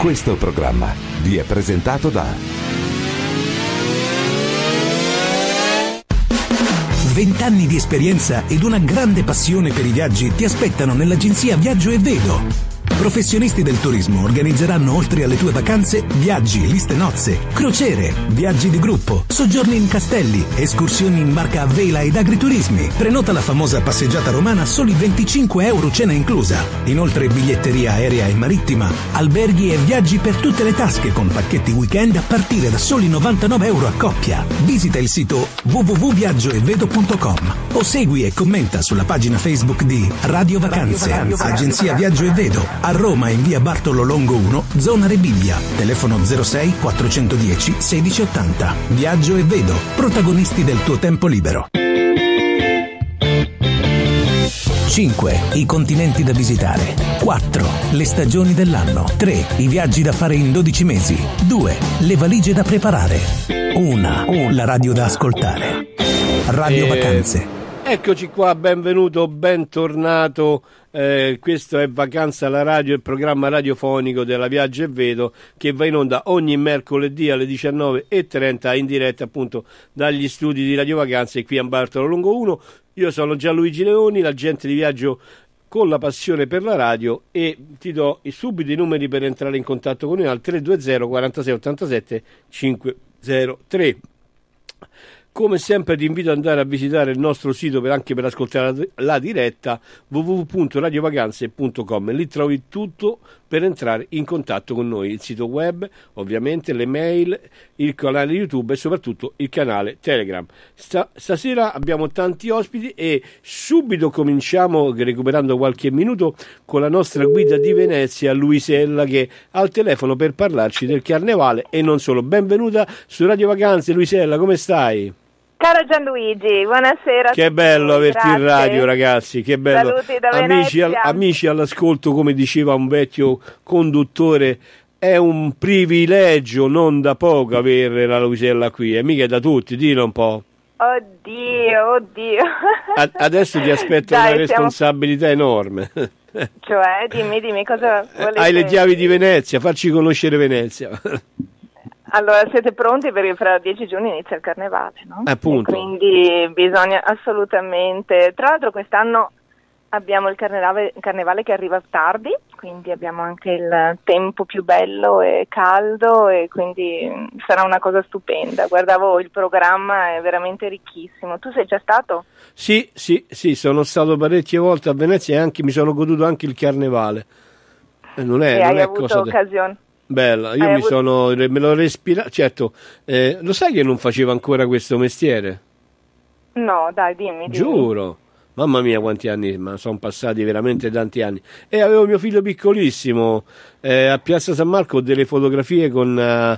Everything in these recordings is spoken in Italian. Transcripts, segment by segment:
Questo programma vi è presentato da 20 anni di esperienza ed una grande passione per i viaggi ti aspettano nell'agenzia Viaggio e Vedo. Professionisti del turismo organizzeranno, oltre alle tue vacanze, viaggi, liste nozze, crociere, viaggi di gruppo, soggiorni in castelli, escursioni in barca a vela ed agriturismi. Prenota la famosa passeggiata romana a soli 25 euro cena inclusa. Inoltre biglietteria aerea e marittima, alberghi e viaggi per tutte le tasche con pacchetti weekend a partire da soli 99 euro a coppia. Visita il sito www.viaggioevedo.com o segui e commenta sulla pagina Facebook di Radio Vacanze, Agenzia Viaggio e Vedo. A Roma in via Bartolo Longo 1, zona Rebibbia. Telefono 06 410 1680. Viaggio e Vedo. Protagonisti del tuo tempo libero. 5. I continenti da visitare. 4. Le stagioni dell'anno. 3. I viaggi da fare in 12 mesi. 2. Le valigie da preparare. 1. La radio da ascoltare. Radio Vacanze. Eccoci qua, benvenuto, bentornato. Questo è Vacanza alla Radio, il programma radiofonico della Viaggio e Vedo, che va in onda ogni mercoledì alle 19:30 in diretta appunto dagli studi di Radio Vacanze qui a Bartolo Longo 1. Io sono Gianluigi Leoni, l'agente di viaggio con la passione per la radio, e ti do subito i numeri per entrare in contatto con noi al 320 46 87 503. Come sempre ti invito ad andare a visitare il nostro sito anche per ascoltare la diretta, www.radiovacanze.com. Lì trovi tutto per entrare in contatto con noi, il sito web, ovviamente le mail, il canale YouTube e soprattutto il canale Telegram. Stasera abbiamo tanti ospiti e subito cominciamo, recuperando qualche minuto, con la nostra guida di Venezia, Luisella, che è al telefono per parlarci del carnevale e non solo. Benvenuta su Radio Vacanze, Luisella, come stai? Caro Gianluigi, buonasera. Che bello averti grazie. in radio, ragazzi, che bello. Saluti da Venezia. Amici all'ascolto, come diceva un vecchio conduttore, è un privilegio non da poco avere la Luisella qui, e mica da tutti, dillo un po'. Oddio. Adesso ti aspetta una responsabilità enorme. Cioè, dimmi cosa volete. Hai le chiavi di Venezia, facci conoscere Venezia. Allora, siete pronti perché fra 10 giorni inizia il carnevale, no? Appunto. E quindi bisogna assolutamente... Tra l'altro quest'anno abbiamo il carnevale che arriva tardi, quindi abbiamo anche il tempo più bello e caldo, e quindi sarà una cosa stupenda. Guardavo il programma, è veramente ricchissimo. Tu sei già stato? Sì, sono stato parecchie volte a Venezia e anche mi sono goduto anche il carnevale. Non è avuto occasione? Bella, io me lo respiro, certo, lo sai che non facevo ancora questo mestiere? No, dai, dimmi. Giuro, mamma mia quanti anni, ma sono passati veramente tanti anni, e avevo mio figlio piccolissimo, a Piazza San Marco, delle fotografie con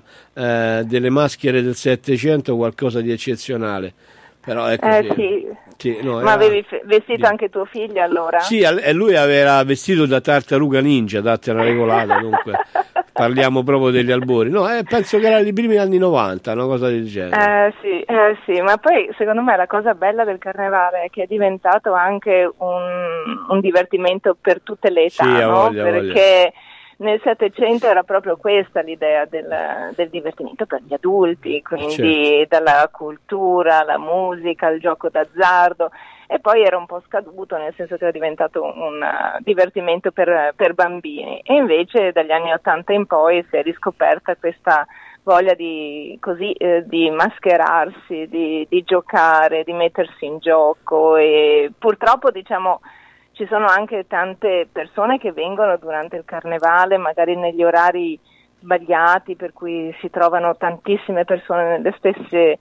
delle maschere del Settecento, qualcosa di eccezionale. Però ecco, sì, no, ma avevi vestito anche tuo figlio allora? Sì, e lui aveva vestito da tartaruga ninja, date una regolata, dunque parliamo proprio degli albori. No, penso che era i primi anni 90, una cosa del genere. Sì, ma poi secondo me la cosa bella del carnevale è che è diventato anche un divertimento per tutte le età, sì, no? Voglia. Perché nel Settecento era proprio questa l'idea del divertimento per gli adulti, quindi dalla cultura, la musica, il gioco d'azzardo, e poi era un po' scaduto, nel senso che era diventato un divertimento per bambini, e invece dagli anni 80 in poi si è riscoperta questa voglia di mascherarsi, di giocare, di mettersi in gioco, e purtroppo ci sono anche tante persone che vengono durante il carnevale, magari negli orari sbagliati, per cui si trovano tantissime persone nelle stesse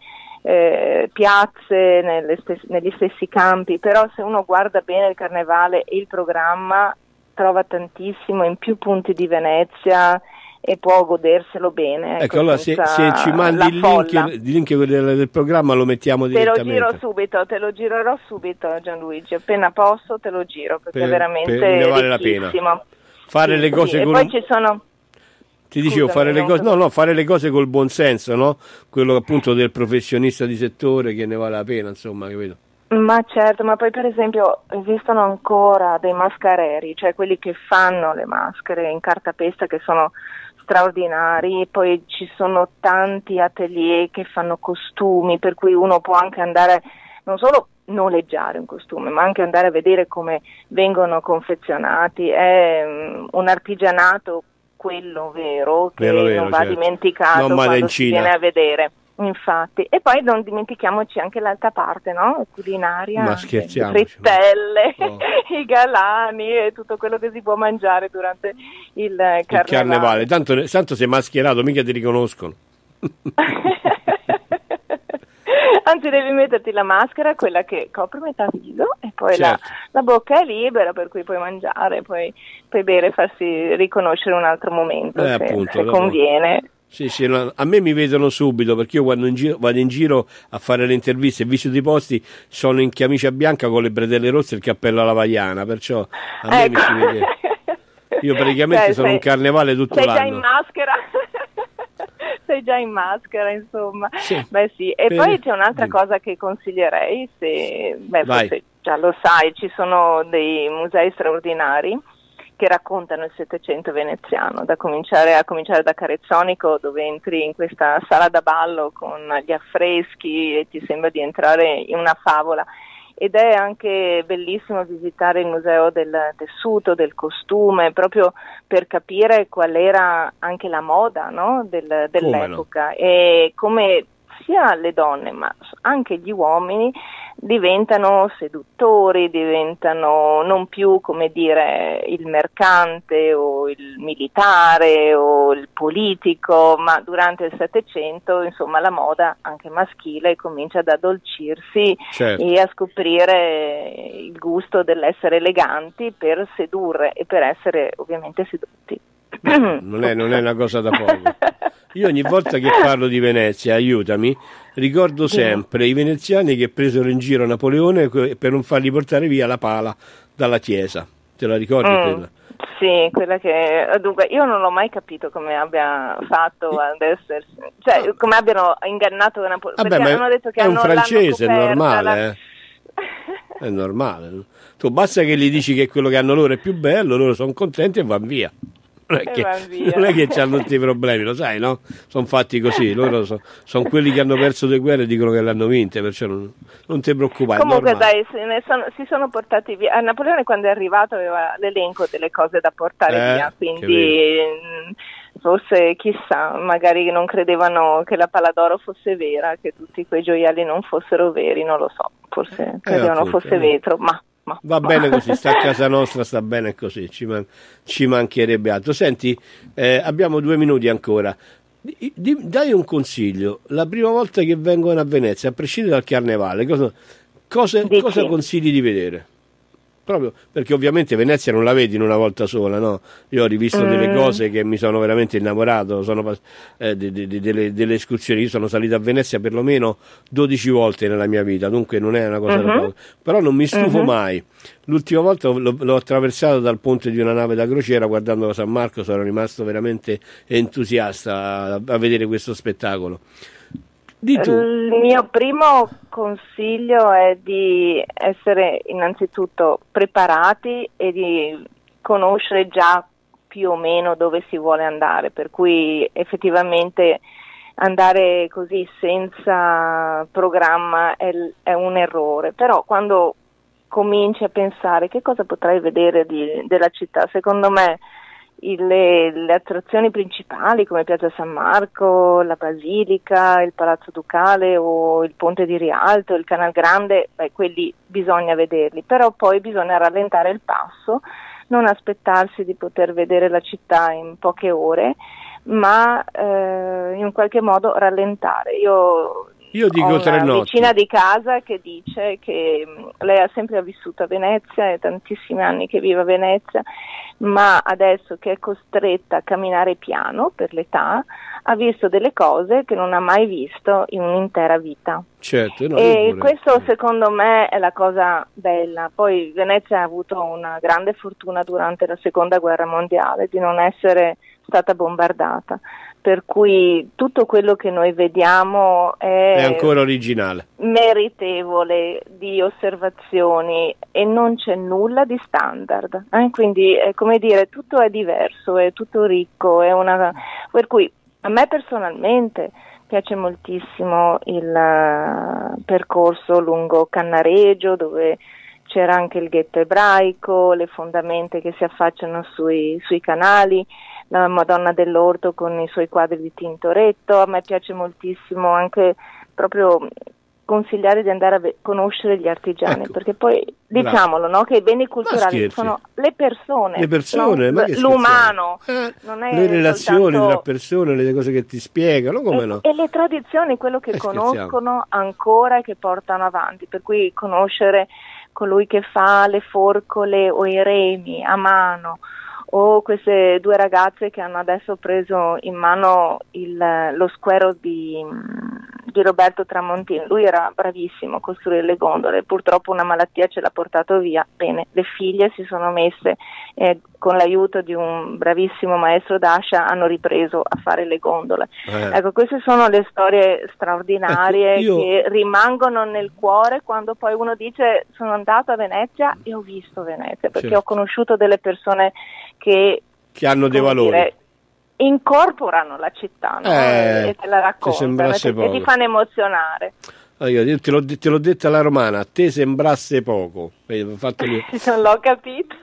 piazze, negli stessi campi, però se uno guarda bene il carnevale e il programma trova tantissimo in più punti di Venezia e può goderselo bene. Ecco, allora se ci mandi il link del programma lo mettiamo direttamente. Te lo girerò subito, Gianluigi, appena posso te lo giro, perché è veramente ne vale la pena. Fare le cose con... E poi ci sono... Ti dicevo, fare le cose col buon senso, no? Quello appunto del professionista di settore, che ne vale la pena, insomma, capito? Ma certo, ma poi per esempio esistono ancora dei mascareri, cioè quelli che fanno le maschere in cartapesta, che sono straordinari. Poi ci sono tanti atelier che fanno costumi, per cui uno può anche andare non solo noleggiare un costume, ma anche andare a vedere come vengono confezionati. È un artigianato, quello vero, che non va dimenticato quando si viene a vedere. Infatti, e poi non dimentichiamoci anche l'altra parte, no? Culinaria, ma le frittelle, i galani e tutto quello che si può mangiare durante il carnevale. Tanto sei mascherato, mica ti riconoscono. Anzi, devi metterti la maschera, quella che copre metà viso, e poi la bocca è libera, per cui puoi mangiare, puoi bere, farsi riconoscere un altro momento, se conviene. Sì, a me mi vedono subito, perché io quando vado in giro a fare le interviste e visito i posti sono in camicia bianca con le bretelle rosse e il cappello alla vaiana, perciò a me mi si vede. Io praticamente sono un carnevale tutto l'anno. Sei già in maschera? Sei già in maschera, insomma. Sì. Beh sì, e poi c'è un'altra cosa che consiglierei, forse già lo sai, ci sono dei musei straordinari che raccontano il Settecento veneziano, a cominciare da Carezzonico, dove entri in questa sala da ballo con gli affreschi e ti sembra di entrare in una favola. Ed è anche bellissimo visitare il museo del tessuto, del costume, proprio per capire qual era anche la moda, no? dell'epoca, e come sia le donne ma anche gli uomini diventano seduttori, diventano non più, come dire, il mercante o il militare o il politico, ma durante il Settecento, insomma, la moda anche maschile comincia ad addolcirsi e a scoprire il gusto dell'essere eleganti per sedurre e per essere ovviamente sedotti. Non è una cosa da poco. Io ogni volta che parlo di Venezia, aiutami, ricordo sempre i veneziani che presero in giro Napoleone per non fargli portare via la pala dalla chiesa. Te la ricordi quella? Sì, quella che... Dunque, io non l'ho mai capito come abbia fatto ad essersi... Cioè, come abbiano ingannato Napoleone. Vabbè, perché hanno detto che è un francese, è normale. È normale. Tu basta che gli dici che quello che hanno loro è più bello, loro sono contenti e vanno via. Non è che hanno tutti i problemi, lo sai, no? Sono fatti così, loro sono quelli che hanno perso le guerre e dicono che le hanno vinte, perciò non ti preoccupare. Comunque dai, si sono portati via. Napoleone quando è arrivato aveva l'elenco delle cose da portare via, quindi forse chissà, magari non credevano che la pala d'oro fosse vera, che tutti quei gioielli non fossero veri, non lo so, forse credevano fosse vetro, ma va bene così, sta a casa nostra, sta bene così, ci mancherebbe altro. Senti, abbiamo 2 minuti ancora. Dai un consiglio, la prima volta che vengono a Venezia, a prescindere dal carnevale, cosa consigli di vedere? Proprio perché ovviamente Venezia non la vedi in una volta sola, no? Io ho rivisto delle cose che mi sono veramente innamorato, delle escursioni. Io sono salito a Venezia perlomeno 12 volte nella mia vita, dunque non è una cosa da poco. Però non mi stufo mai. L'ultima volta l'ho attraversato dal ponte di una nave da crociera guardando San Marco, sono rimasto veramente entusiasta a vedere questo spettacolo. Il mio primo consiglio è di essere innanzitutto preparati e di conoscere già più o meno dove si vuole andare, per cui effettivamente andare così senza programma è un errore, però quando cominci a pensare che cosa potrai vedere della città, secondo me le attrazioni principali come Piazza San Marco, la Basilica, il Palazzo Ducale o il Ponte di Rialto, il Canal Grande, quelli bisogna vederli, però poi bisogna rallentare il passo, non aspettarsi di poter vedere la città in poche ore, ma in qualche modo rallentare. Io dico 3 notti. Ho una vicina di casa che dice che lei ha sempre vissuto a Venezia, è tantissimi anni che vive a Venezia, ma adesso che è costretta a camminare piano per l'età, ha visto delle cose che non ha mai visto in un'intera vita. Certo, no, e questo secondo me è la cosa bella. Poi Venezia ha avuto una grande fortuna durante la Seconda Guerra Mondiale di non essere stata bombardata, per cui tutto quello che noi vediamo è ancora originale, meritevole di osservazioni e non c'è nulla di standard, quindi è come dire, tutto è diverso, è tutto ricco, per cui a me personalmente piace moltissimo il percorso lungo Cannaregio, dove c'era anche il ghetto ebraico, le fondamenta che si affacciano sui canali, la Madonna dell'Orto con i suoi quadri di Tintoretto. A me piace moltissimo anche proprio consigliare di andare a conoscere gli artigiani, perché poi diciamolo, no, che i beni culturali sono le persone, no? L'umano, non è le relazioni soltanto tra persone, le cose che ti spiegano, come no? E le tradizioni, quello che conoscono ancora e che portano avanti, per cui conoscere colui che fa le forcole o i remi a mano, o queste due ragazze che hanno adesso preso in mano lo squero di Roberto Tramontini. Lui era bravissimo a costruire le gondole, purtroppo una malattia ce l'ha portato via. Bene, le figlie si sono messe con l'aiuto di un bravissimo maestro d'ascia, hanno ripreso a fare le gondole. Ecco, queste sono le storie straordinarie che rimangono nel cuore quando poi uno dice: sono andato a Venezia e ho visto Venezia, perché ho conosciuto delle persone che hanno dei valori, incorporano la città, no? E te la raccontano e ti fanno emozionare. Io te l'ho detta alla romana, a te sembrasse poco. Non l'ho capita.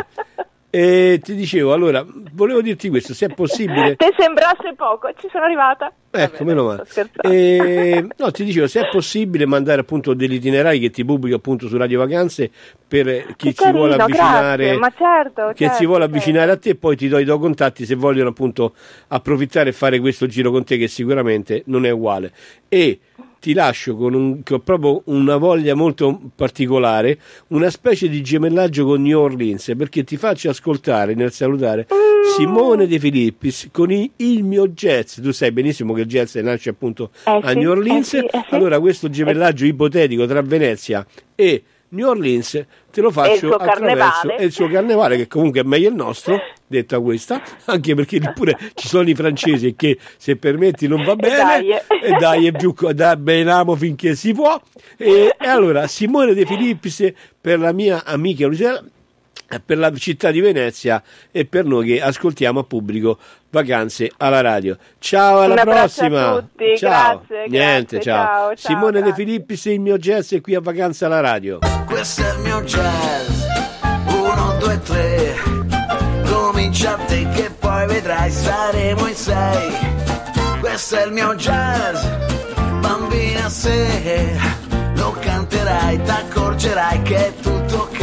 E ti dicevo, allora, volevo dirti questo, se è possibile. Te sembrasse poco, ci sono arrivata. Ecco, meno male. No, ti dicevo, se è possibile mandare appunto degli itinerari che ti pubblico appunto su Radio Vacanze per chi si vuole avvicinare, ma certo, si vuole avvicinare a te, poi ti do i tuoi contatti se vogliono appunto approfittare e fare questo giro con te, che sicuramente non è uguale. E ti lascio con proprio una voglia molto particolare, una specie di gemellaggio con New Orleans, perché ti faccio ascoltare nel salutare Simone De Filippis con il mio jazz. Tu sai benissimo che il jazz nasce appunto a New Orleans, allora questo gemellaggio ipotetico tra Venezia e New Orleans te lo faccio attraverso il suo carnevale, che comunque è meglio il nostro, detta questa, anche perché pure ci sono i francesi che, se permetti, non va bene, e dai più benamo finché si può. E allora Simone De Filippis per la mia amica Luciana, per la città di Venezia e per noi che ascoltiamo a pubblico Vacanze alla radio. Ciao, alla prossima. A tutti, ciao. Grazie, Ciao. Simone De Filippis, il mio jazz è qui a Vacanze alla radio. Questo è il mio jazz, 1, 2, 3, comincia a te che poi vedrai saremo in 6. Questo è il mio jazz, bambina, se lo canterai t'accorgerai che è tutto ok.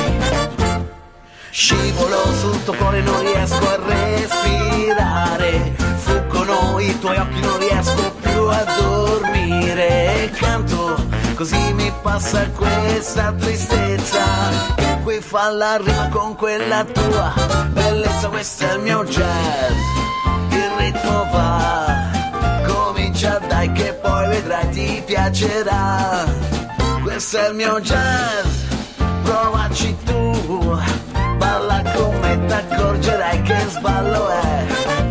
Scivolo sul tuo cuore, non riesco a respirare, fuggono i tuoi occhi, non riesco più a dormire. Canto, così mi passa questa tristezza, che qui fa la rima con quella tua bellezza. Questo è il mio jazz, il ritmo va, comincia dai che poi vedrai ti piacerà. Questo è il mio jazz, provaci tu, balla con me t'accorgerai che sballo è.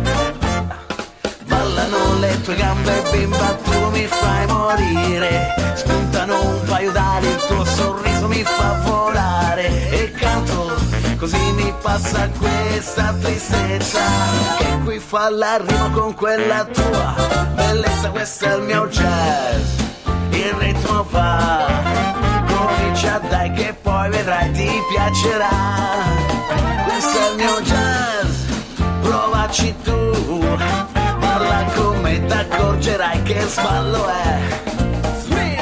Ballano le tue gambe bimba, tu mi fai morire, spuntano un paio d'ali, il tuo sorriso mi fa volare. E canto, così mi passa questa tristezza, che qui fa la rima con quella tua bellezza. Questo è il mio jazz, il ritmo va, comincia dai che poi vedrai ti piacerà. Questo è il mio jazz, provaci tu, parla con me t'accorgerai che sballo è. Swing!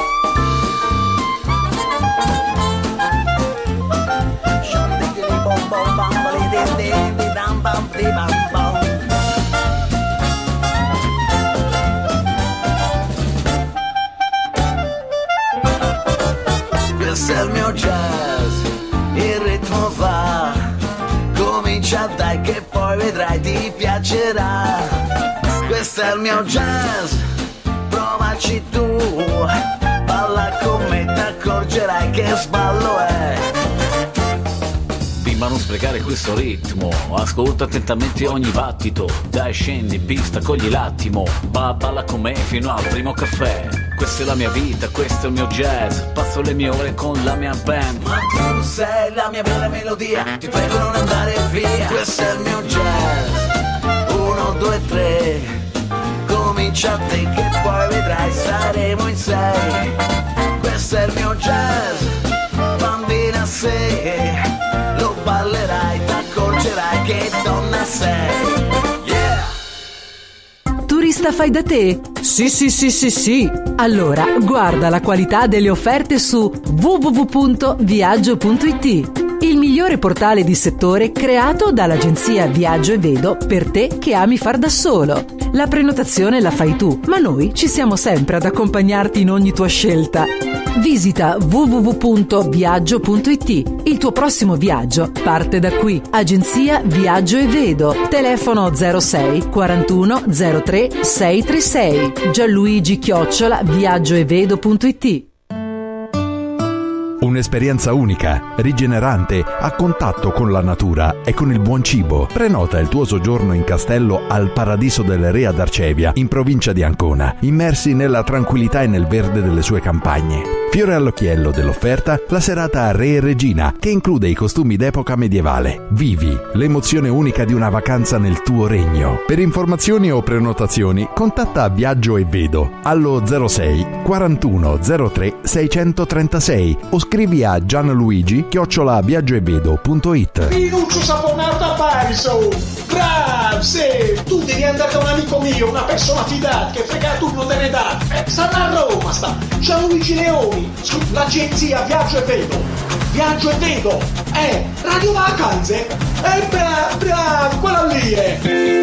Shandigli bom bom bambali din din di dam bam di bam bom. Questo è il mio jazz, il ritmo va, comincia dai che poi vedrai ti piacerà. Questo è il mio jazz, provaci tu, balla con me t'accorgerai che sballo è. Bim ma non sprecare questo ritmo. Ascolta attentamente ogni battito. Dai, scendi in pista, cogli l'attimo. Balla con me fino al primo caffè. Questa è la mia vita, questo è il mio jazz. Passo le mie ore con la mia band. Ma tu sei la mia vera melodia. Ti prego non andare via. Questo è il mio jazz. 1, 2, 3. Comincia a te che poi vedrai, saremo in 6. Questo è il mio jazz. Bambina sei, lo ballerai, t'accorgerai che donna sei. Turista fai da te? Sì. Allora guarda la qualità delle offerte su www.viaggio.it, il migliore portale di settore creato dall'agenzia Viaggio e Vedo per te che ami far da solo. La prenotazione la fai tu, ma noi ci siamo sempre ad accompagnarti in ogni tua scelta. Visita www.viaggio.it. Il tuo prossimo viaggio parte da qui. Agenzia Viaggio e Vedo. Telefono 06 41 03 636. Gianluigi@viaggioevedo.it. Un'esperienza unica, rigenerante, a contatto con la natura e con il buon cibo. Prenota il tuo soggiorno in castello al Paradiso del Re ad Arcevia, in provincia di Ancona, immersi nella tranquillità e nel verde delle sue campagne. Fiore all'occhiello dell'offerta, la serata Re e Regina, che include i costumi d'epoca medievale. Vivi l'emozione unica di una vacanza nel tuo regno. Per informazioni o prenotazioni, contatta Viaggio e Vedo allo 06 41 03 636 o scrivi a gianluigi@viaggioevedo.it. Minuccio saponato a Pariso! Bravo, sì! Tu devi andare da un amico mio, una persona fidata, che frega tu non te ne dà! Stanno a Roma, sta! Gianluigi Leoni, l'agenzia Viaggio e Vedo! Viaggio e Vedo! Radio Vacanze! Bravo, quella lì è!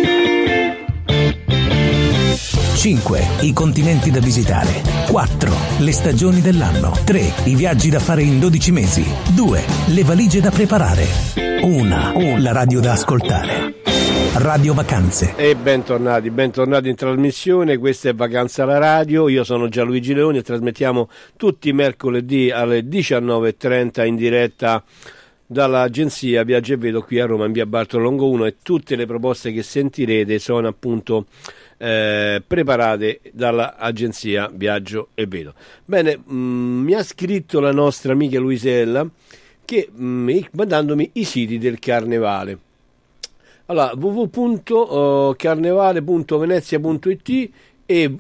5. I continenti da visitare. 4. Le stagioni dell'anno. 3. I viaggi da fare in 12 mesi. 2. Le valigie da preparare. 1. La radio da ascoltare. Radio Vacanze. E bentornati in trasmissione. Questa è Vacanza alla Radio. Io sono Gianluigi Leoni e trasmettiamo tutti i mercoledì alle 19:30 in diretta dall'agenzia Viaggio e Vedo qui a Roma in via Bartolongo 1, e tutte le proposte che sentirete sono appunto preparate dall'agenzia Viaggio e Vedo. Bene, mi ha scritto la nostra amica Luisella che mandandomi i siti del Carnevale. Allora, www.carnevale.venezia.it e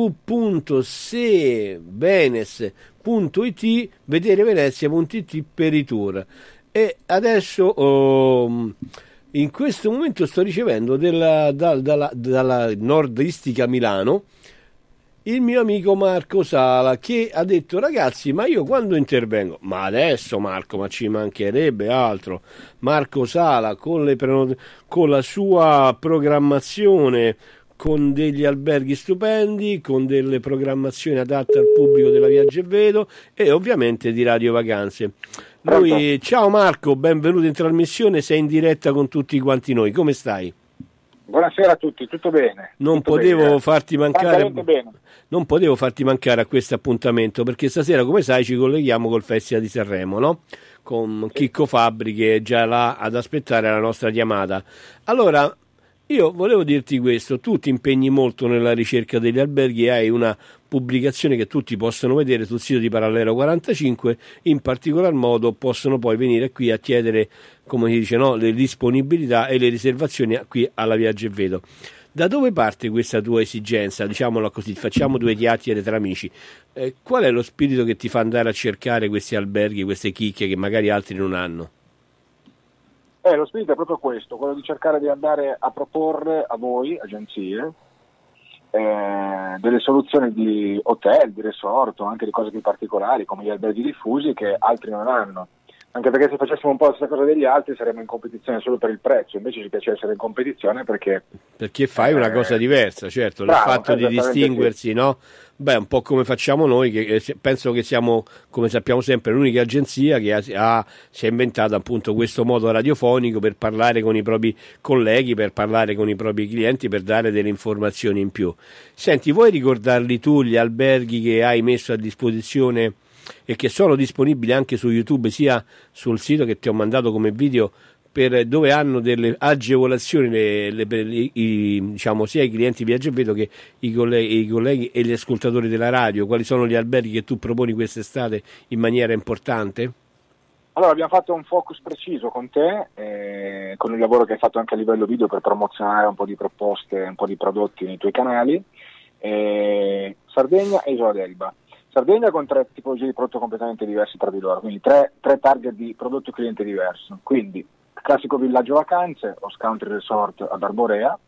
www.sevenes.it, vederevenezia.it per i tour. E adesso in questo momento sto ricevendo dalla Nordistica Milano il mio amico Marco Sala, che ha detto: ragazzi, ma io quando intervengo? Ma adesso, Marco, ma ci mancherebbe altro. Marco Sala con la sua programmazione, con degli alberghi stupendi, con delle programmazioni adatte al pubblico della Viaggio e Vedo e ovviamente di Radio Vacanze. Lui, ciao Marco, benvenuto in trasmissione, sei in diretta con tutti quanti noi, come stai? Buonasera a tutti, tutto bene? Non tutto potevo bene. farti mancare. Non potevo farti mancare a questo appuntamento, perché stasera, come sai, ci colleghiamo col Festival di Sanremo, no? Con Chicco Fabbri che è già là ad aspettare la nostra chiamata. Allora, io volevo dirti questo: tu ti impegni molto nella ricerca degli alberghi e hai una pubblicazione che tutti possono vedere sul sito di Parallelo 45, in particolar modo possono poi venire qui a chiedere, come si dice, no, le disponibilità e le riservazioni qui alla Viaggio e Vedo. Da dove parte questa tua esigenza? Diciamolo così, facciamo due chiacchiere tra amici. Qual è lo spirito che ti fa andare a cercare questi alberghi, queste chicche che magari altri non hanno? Lo spirito è proprio questo, quello di cercare di andare a proporre a voi, agenzie, delle soluzioni di hotel, di resort, o anche di cose più particolari come gli alberghi diffusi che altri non hanno. Anche perché se facessimo un po' la stessa cosa degli altri saremmo in competizione solo per il prezzo, invece ci piace essere in competizione perché fai una cosa diversa, certo, il fatto di distinguersi, sì. No? Beh, un po' come facciamo noi, che penso che siamo, come sappiamo sempre, l'unica agenzia che si è inventata appunto questo modo radiofonico per parlare con i propri colleghi, per parlare con i propri clienti, per dare delle informazioni in più. Senti, vuoi ricordarli tu gli alberghi che hai messo a disposizione e che sono disponibili anche su YouTube, sia sul sito che ti ho mandato come video, dove hanno delle agevolazioni diciamo, sia i clienti Viaggio e Vedo che i colleghi e gli ascoltatori della radio. Quali sono gli alberghi che tu proponi quest'estate in maniera importante? Allora, abbiamo fatto un focus preciso con te, con il lavoro che hai fatto anche a livello video per promozionare un po' di proposte, un po' di prodotti nei tuoi canali. Sardegna e Isola d'Elba. Sardegna con 3 tipologie di prodotto completamente diversi tra di loro, quindi 3 target di prodotto cliente diverso. Quindi classico villaggio vacanze, Host Country Resort ad Arborea,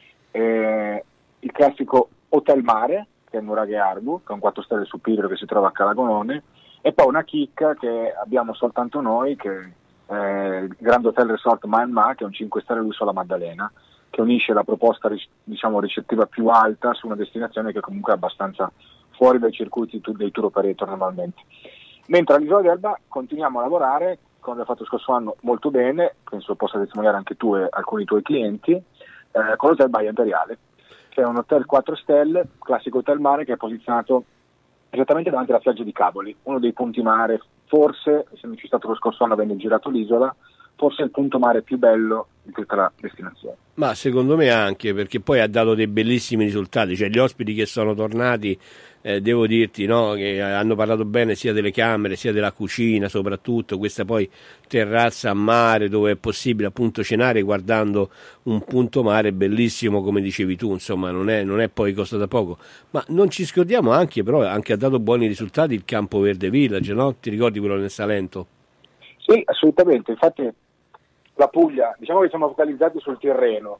il classico Hotel Mare, che è il Nuraghe Arbu, che è un 4 stelle su Pirio che si trova a Calagonone, e poi una chicca che abbiamo soltanto noi, che è il Grand Hotel Resort Ma, che è un 5 stelle all'Isola Maddalena, che unisce la proposta diciamo ricettiva più alta su una destinazione che comunque è abbastanza fuori dai circuiti dei tour operator normalmente. Mentre all'Isola d'Elba continuiamo a lavorare, come abbiamo fatto lo scorso anno, molto bene, penso possa testimoniare anche tu e alcuni tuoi clienti, con l'Hotel Baia Imperiale, che è un hotel 4 stelle, classico hotel mare, che è posizionato esattamente davanti alla spiaggia di Cavoli, uno dei punti mare, forse, essendoci stato lo scorso anno avendo girato l'isola, forse il punto mare più bello di tutta la destinazione. Ma secondo me anche, perché poi ha dato dei bellissimi risultati, cioè gli ospiti che sono tornati, devo dirti, no, che hanno parlato bene sia delle camere sia della cucina, soprattutto questa poi terrazza a mare dove è possibile appunto cenare guardando un punto mare bellissimo, come dicevi tu, insomma non è poi costato poco. Ma non ci scordiamo anche, però anche ha dato buoni risultati il Campo Verde Village, no? Ti ricordi quello nel Salento? Sì, assolutamente, infatti la Puglia, diciamo che siamo focalizzati sul Tirreno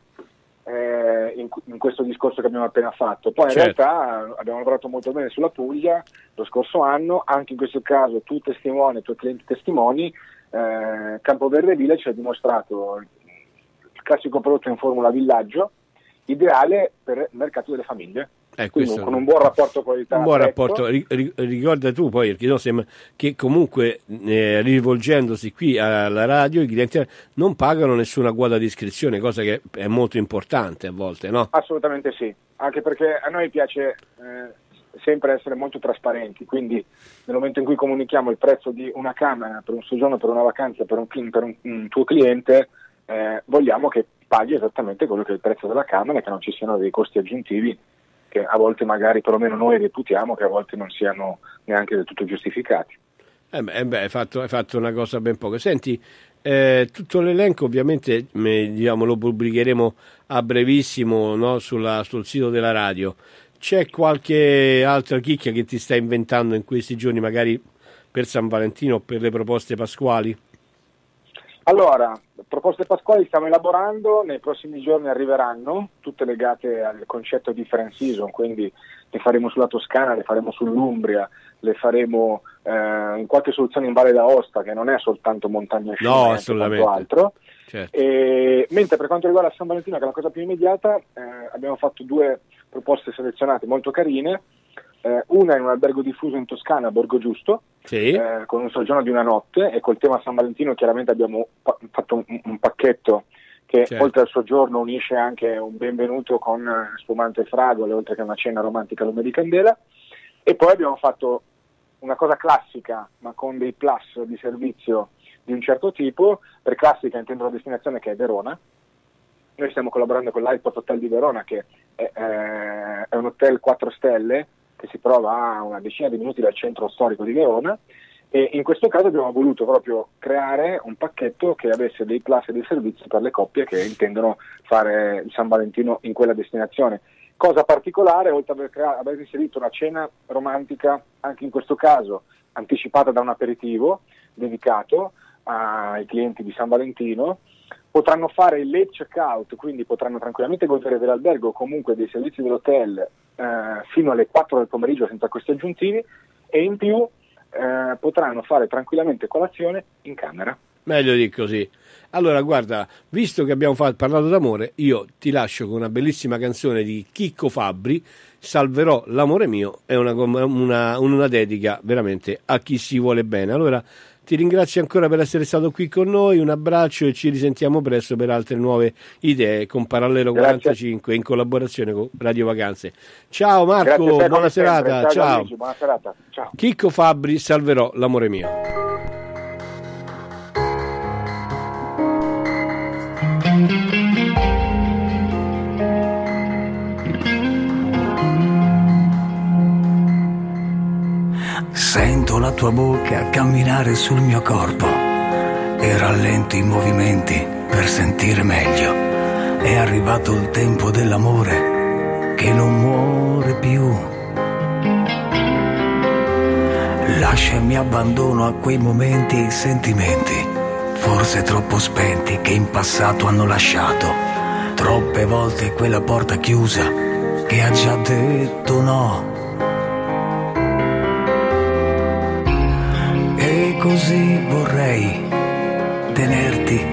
in questo discorso che abbiamo appena fatto, poi in realtà abbiamo lavorato molto bene sulla Puglia lo scorso anno, anche in questo caso tu testimoni, i tuoi clienti testimoni, Campo Verde Village ha dimostrato il classico prodotto in formula villaggio, ideale per il mercato delle famiglie. Quindi con un buon rapporto qualità. Un buon rapporto, ricorda tu poi, perché no, sembra che comunque rivolgendosi qui alla radio i clienti non pagano nessuna quota di iscrizione, cosa che è molto importante a volte, no? Assolutamente sì, anche perché a noi piace sempre essere molto trasparenti, quindi nel momento in cui comunichiamo il prezzo di una camera per un soggiorno, per una vacanza, per un tuo cliente, vogliamo che paghi esattamente quello che è il prezzo della camera e che non ci siano dei costi aggiuntivi che a volte magari perlomeno noi reputiamo che a volte non siano neanche del tutto giustificati. Hai fatto una cosa ben poca. Senti, tutto l'elenco ovviamente diciamo, lo pubblicheremo a brevissimo, no, sul sito della radio. C'è qualche altra chicca che ti stai inventando in questi giorni, magari per San Valentino o per le proposte pasquali? Allora, proposte pasquali stiamo elaborando, nei prossimi giorni arriveranno, tutte legate al concetto di different season, quindi le faremo sulla Toscana, le faremo sull'Umbria, le faremo in qualche soluzione in Valle d'Aosta, che non è soltanto montagna scimmia, no, assolutamente, quanto altro. Certo. Mentre per quanto riguarda San Valentino, che è la cosa più immediata, abbiamo fatto 2 proposte selezionate molto carine. Una in un albergo diffuso in Toscana, a Borgo Giusto, sì, con un soggiorno di una notte, e col tema San Valentino chiaramente abbiamo fatto un pacchetto che oltre al soggiorno unisce anche un benvenuto con spumante e fragole, oltre che una cena romantica a lume di candela. E poi abbiamo fatto una cosa classica ma con dei plus di servizio di un certo tipo. Per classica intendo la destinazione che è Verona. Noi stiamo collaborando con l'Airport Hotel di Verona, che è un hotel 4 stelle che si trova a una decina di minuti dal centro storico di Verona, e in questo caso abbiamo voluto proprio creare un pacchetto che avesse dei plus e dei servizi per le coppie che intendono fare il San Valentino in quella destinazione. Cosa particolare, oltre ad aver inserito una cena romantica, anche in questo caso anticipata da un aperitivo dedicato ai clienti di San Valentino, potranno fare il late check-out, quindi potranno tranquillamente godere dell'albergo o comunque dei servizi dell'hotel fino alle 4 del pomeriggio senza costi aggiuntivi, e in più potranno fare tranquillamente colazione in camera. Meglio di così. Allora guarda, visto che abbiamo parlato d'amore, io ti lascio con una bellissima canzone di Chicco Fabbri, Salverò l'amore mio, è una dedica veramente a chi si vuole bene. Allora ti ringrazio ancora per essere stato qui con noi, un abbraccio e ci risentiamo presto per altre nuove idee con Parallelo 45 in collaborazione con Radio Vacanze. Ciao Marco, buona serata. Ciao. Amici, buona serata. Ciao. Chicco Fabbri, Salverò l'amore mio. Sento la tua bocca camminare sul mio corpo e rallento i movimenti per sentire meglio. È arrivato il tempo dell'amore che non muore più. Lascia e mi abbandono a quei momenti e sentimenti, forse troppo spenti, che in passato hanno lasciato troppe volte quella porta chiusa che ha già detto no. E così vorrei tenerti.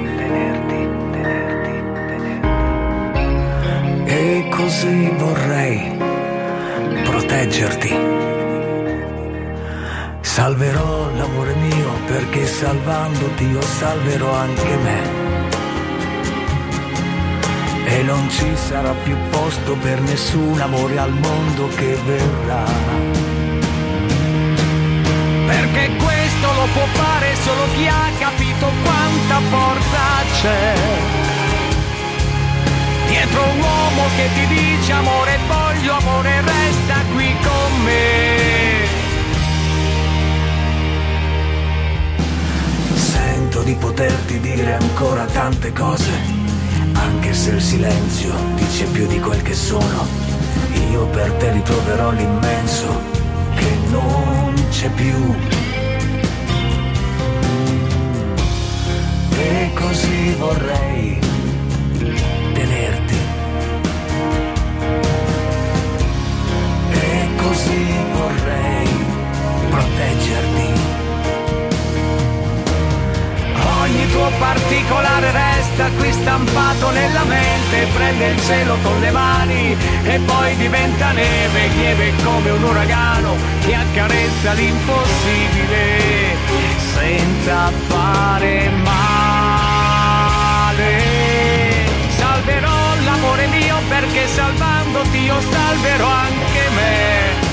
E così vorrei proteggerti. Salverò l'amore mio, perché salvandoti io salverò anche me. E non ci sarà più posto per nessun amore al mondo che verrà. Perché questo lo può fare solo chi ha capito quanta forza c'è dietro un uomo che ti dice amore voglio, amore resta qui con me. Sento di poterti dire ancora tante cose, anche se il silenzio dice più di quel che sono. Io per te ritroverò l'immenso che non c'è più. E così vorrei tenerti. E così vorrei proteggerti. Ogni tuo particolare resta qui stampato nella mente, prende il cielo con le mani e poi diventa neve, lieve come un uragano che accarezza l'impossibile senza fare male. Salverò l'amore mio, perché salvandoti io salverò anche me.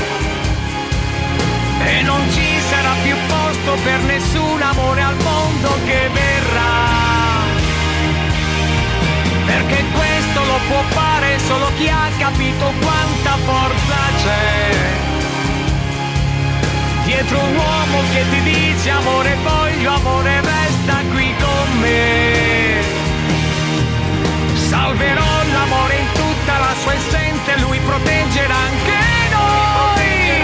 E non ci sarà più posto per nessun amore al mondo che verrà. Perché questo lo può fare solo chi ha capito quanta forza c'è dietro un uomo che ti dice amore voglio, amore resta qui con me. Salverò l'amore in tutta la sua essenza e lui proteggerà anche noi.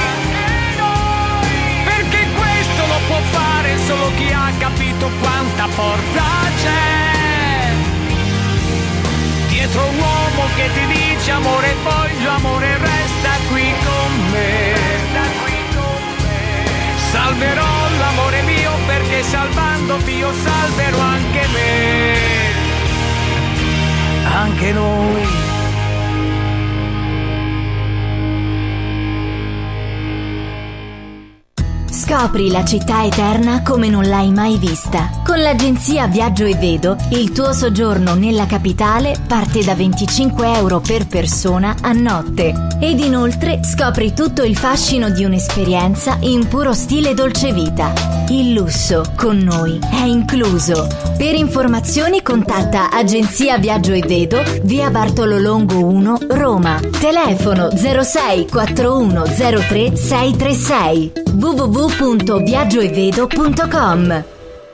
Perché questo lo può fare solo chi ha capito quanta forza c'è dietro un uomo che ti dice amore voglio, amore resta qui con me. Salverò l'amore mio, perché salvandoti io salverò anche me. Anche noi. Scopri la città eterna come non l'hai mai vista. Con l'agenzia Viaggio e Vedo, il tuo soggiorno nella capitale parte da 25 euro per persona a notte. Ed inoltre scopri tutto il fascino di un'esperienza in puro stile dolcevita. Il lusso con noi è incluso. Per informazioni contatta Agenzia Viaggio e Vedo, via Bartolo Longo 1, Roma. Telefono 06 41 03 636. www.viaggioevedo.com.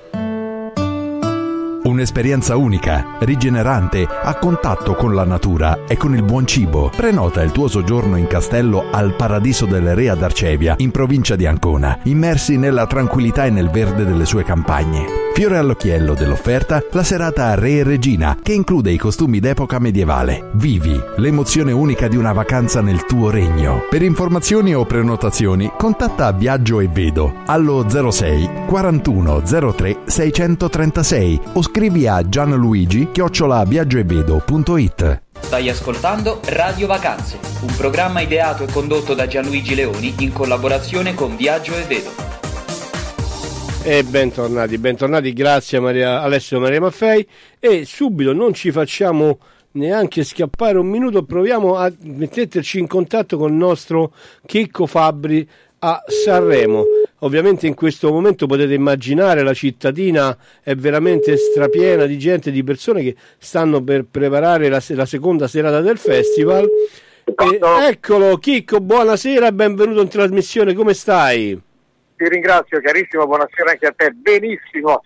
Un'esperienza unica, rigenerante, a contatto con la natura e con il buon cibo. Prenota il tuo soggiorno in castello al Paradiso delle Re ad Arcevia, in provincia di Ancona, immersi nella tranquillità e nel verde delle sue campagne. Fiore all'occhiello dell'offerta, la serata Re e Regina, che include i costumi d'epoca medievale. Vivi l'emozione unica di una vacanza nel tuo regno. Per informazioni o prenotazioni, contatta Viaggio e Vedo allo 06 41 03 636 o scrivi a gianluigi@viaggioevedo.it. Stai ascoltando Radio Vacanze, un programma ideato e condotto da Gianluigi Leoni in collaborazione con Viaggio e Vedo. E bentornati, grazie Alessio Maria Maffei. E subito, non ci facciamo neanche scappare un minuto, proviamo a metterci in contatto con il nostro Chicco Fabbri a Sanremo. Ovviamente in questo momento potete immaginare la cittadina è veramente strapiena di gente, di persone che stanno per preparare la seconda serata del festival. Eccolo Chicco, buonasera e benvenuto in trasmissione, come stai? Ti ringrazio carissimo, buonasera anche a te, benissimo.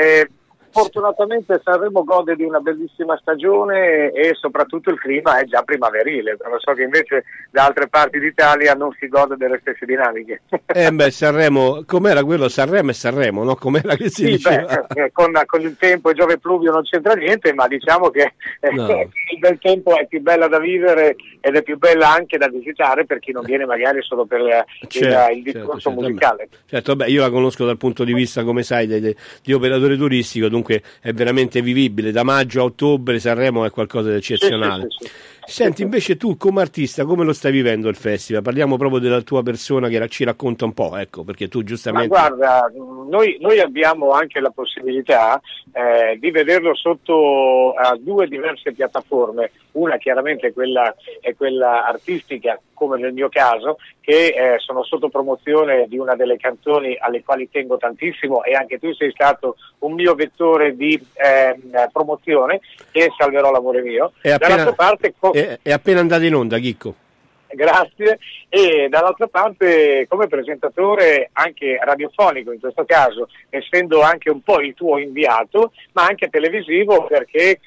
Fortunatamente Sanremo gode di una bellissima stagione e soprattutto il clima è già primaverile, lo so che invece da altre parti d'Italia non si gode delle stesse dinamiche. Sanremo, com'era quello? Sanremo è Sanremo, no? Com'era che si diceva? Con il tempo e Giove Pluvio non c'entra niente, ma diciamo che il bel tempo è più bella da vivere ed è più bella anche da visitare per chi non viene magari solo per il discorso musicale. Certo, io la conosco dal punto di vista, come sai, di operatore turistico, dunque è veramente vivibile. Da maggio a ottobre Sanremo è qualcosa di eccezionale. Sì. Senti, invece tu come artista come lo stai vivendo il festival? Parliamo proprio della tua persona che ci racconta un po', ecco, perché tu giustamente... Ma guarda, noi abbiamo anche la possibilità di vederlo sotto due diverse piattaforme. Una chiaramente è quella artistica, come nel mio caso, che sono sotto promozione di una delle canzoni alle quali tengo tantissimo, e anche tu sei stato un mio vettore di promozione, che Salverò l'amore mio. Dall'altra parte è appena andato in onda, Chicco. Grazie. E dall'altra parte come presentatore anche radiofonico, in questo caso essendo anche un po' il tuo inviato, ma anche televisivo, perché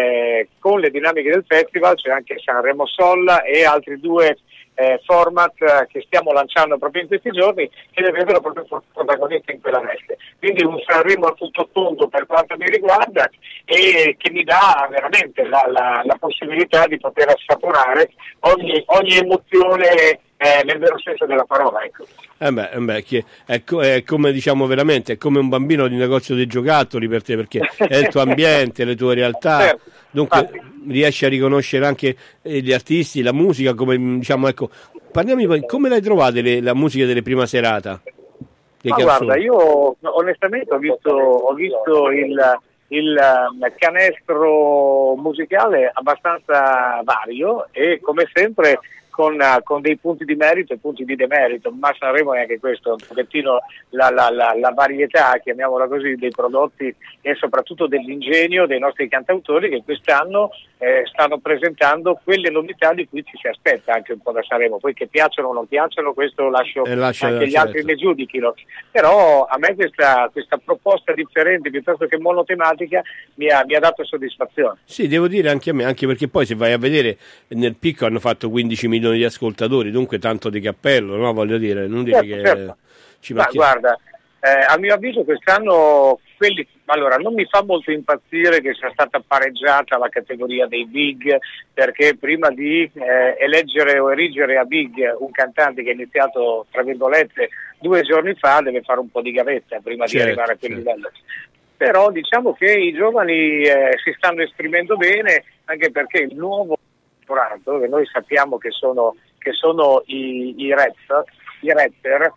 con le dinamiche del festival c'è anche Sanremo Sol e altri due format che stiamo lanciando proprio in questi giorni, che ne vedono proprio protagonisti in quella veste. Quindi un Sanremo a tutto tondo per quanto mi riguarda, e che mi dà veramente la possibilità di poter assaporare ogni emozione nel vero senso della parola, ecco. È come, diciamo, veramente è come un bambino di negozio di giocattoli per te, perché è il tuo ambiente, le tue realtà. Certo. Dunque riesci a riconoscere anche gli artisti, la musica, come diciamo, ecco. Parliamo di come l'hai trovata la musica delle prima serata? Guarda, io onestamente ho visto il canestro musicale abbastanza vario e come sempre con dei punti di merito e punti di demerito, ma Sanremo è anche questo, un pochettino la varietà, chiamiamola così, dei prodotti e soprattutto dell'ingegno dei nostri cantautori, che quest'anno stanno presentando quelle novità di cui ci si aspetta anche un po' da Sanremo. Poi che piacciono o non piacciono, questo lascio anche gli altri ne giudichino, però a me questa proposta differente piuttosto che monotematica mi ha dato soddisfazione. Sì, devo dire anche a me, anche perché poi se vai a vedere nel picco hanno fatto 15 milioni di ascoltatori, dunque tanto di cappello, no? Voglio dire, non dire certo. Ci ma guarda, a mio avviso quest'anno allora non mi fa molto impazzire che sia stata pareggiata la categoria dei big, perché prima di eleggere o erigere a big un cantante che è iniziato tra virgolette 2 giorni fa deve fare un po' di gavetta prima di arrivare a quel livello. Però diciamo che i giovani si stanno esprimendo bene, anche perché il nuovo che noi sappiamo che sono i rapper,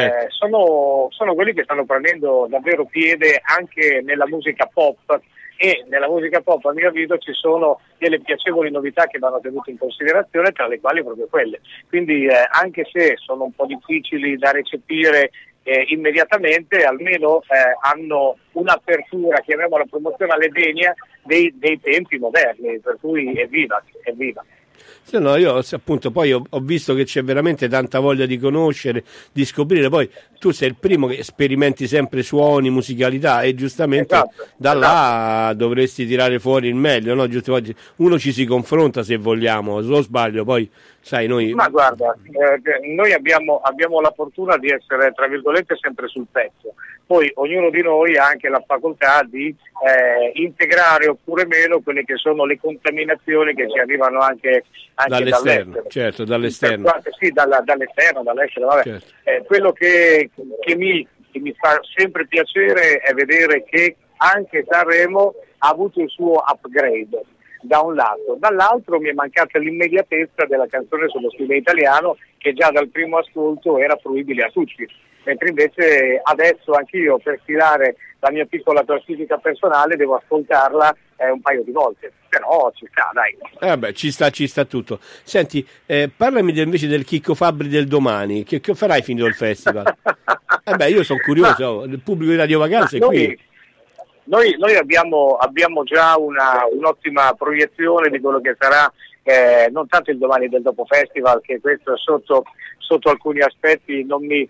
sono quelli che stanno prendendo davvero piede anche nella musica pop, e nella musica pop a mio avviso ci sono delle piacevoli novità che vanno tenute in considerazione, tra le quali proprio quelle. Quindi anche se sono un po' difficili da recepire immediatamente, almeno hanno un'apertura, chiamiamola promozionale degna dei tempi moderni, per cui evviva. Sì, no, io appunto poi ho visto che c'è veramente tanta voglia di conoscere, di scoprire. Poi tu sei il primo che sperimenti sempre suoni, musicalità, e giustamente là dovresti tirare fuori il meglio, no? Giusto, uno ci si confronta, se vogliamo, lo sbaglio, poi sai noi... Ma guarda, noi abbiamo la fortuna di essere, tra virgolette, sempre sul pezzo. Poi ognuno di noi ha anche la facoltà di integrare oppure meno quelle che sono le contaminazioni che ci arrivano anche dall'esterno. Certo, dall'esterno. Sì, dall'esterno, dall'estero, vabbè. Certo. Quello che mi fa sempre piacere è vedere che anche Sanremo ha avuto il suo upgrade, da un lato. Dall'altro mi è mancata l'immediatezza della canzone sullo stile italiano, che già dal primo ascolto era fruibile a tutti. mentre invece adesso anch'io per stilare la mia piccola classifica personale devo ascoltarla un paio di volte, però ci sta, dai. Ci sta tutto. Senti, parlami invece del Chicco Fabbri del domani, che farai finito il festival? Io sono curioso, il pubblico di Radio Vacanze è qui. Noi abbiamo già un'ottima proiezione di quello che sarà non tanto il domani del dopo festival, che questo sotto alcuni aspetti non mi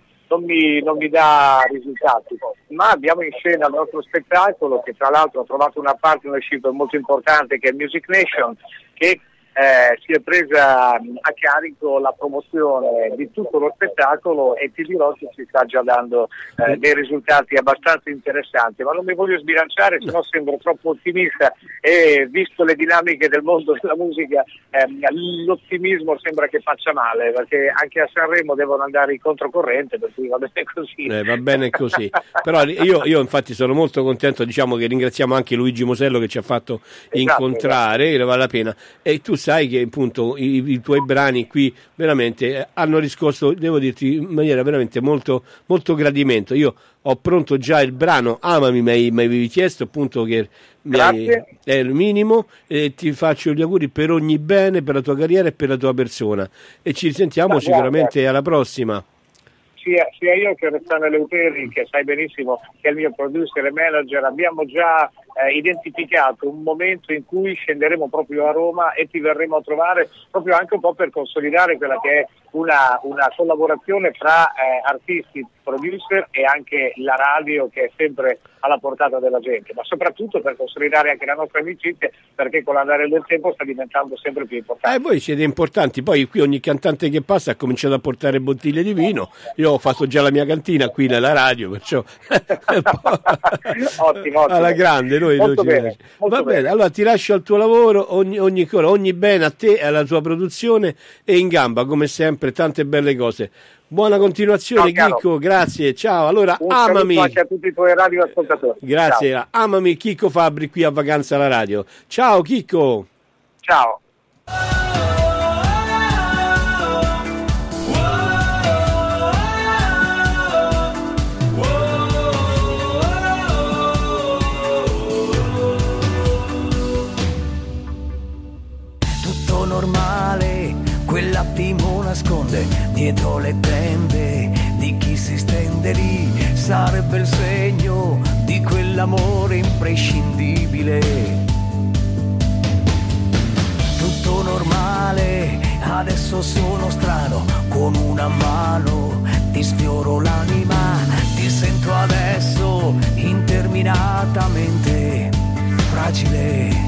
dà risultati, ma abbiamo in scena il nostro spettacolo, che tra l'altro ha trovato una partnership molto importante, che è Music Nation, che si è presa a carico la promozione di tutto lo spettacolo, e ti dirò che ci sta già dando dei risultati abbastanza interessanti, ma non mi voglio sbilanciare, sennò sembro troppo ottimista, e visto le dinamiche del mondo della musica l'ottimismo sembra che faccia male, perché anche a Sanremo devono andare in controcorrente, per cui va bene così. Va bene così. Però io infatti sono molto contento, diciamo che ringraziamo anche Luigi Mosello che ci ha fatto incontrare, che vale la pena, e tu sai che appunto i tuoi brani qui veramente hanno riscosso, devo dirti, in maniera veramente molto, molto gradimento. Io ho pronto già il brano Amami, mi avevi chiesto, appunto, che è il minimo, e ti faccio gli auguri per ogni bene, per la tua carriera e per la tua persona, e ci risentiamo sicuramente alla prossima. Sia io che Rossana Leuteri, che sai benissimo che è il mio producer e manager, abbiamo già identificato un momento in cui scenderemo proprio a Roma e ti verremo a trovare, proprio anche un po' per consolidare quella che è una collaborazione fra artisti, producer e anche la radio, che è sempre alla portata della gente, ma soprattutto per consolidare anche la nostra amicizia, perché con l'andare del tempo sta diventando sempre più importante. Voi siete importanti, poi qui ogni cantante che passa ha cominciato a portare bottiglie di vino, io ho fatto già la mia cantina qui nella radio, perciò ottimo. Alla grande, molto bene. Allora ti lascio al tuo lavoro, ogni bene a te e alla tua produzione, e in gamba come sempre tante belle cose. Buona continuazione, Chicco, grazie, ciao. Allora, Amami, anche a tutti i tuoi radioascoltatori. Grazie, ciao. Amami, Chicco Fabbri qui a Vacanza alla Radio. Ciao Chicco. Ciao. Tutto normale, quell'attimo nasconde dietro le tende di chi si stende lì, sarebbe il segno di quell'amore imprescindibile. Tutto normale, adesso sono strano, con una mano ti sfioro l'anima, ti sento adesso interminatamente fragile.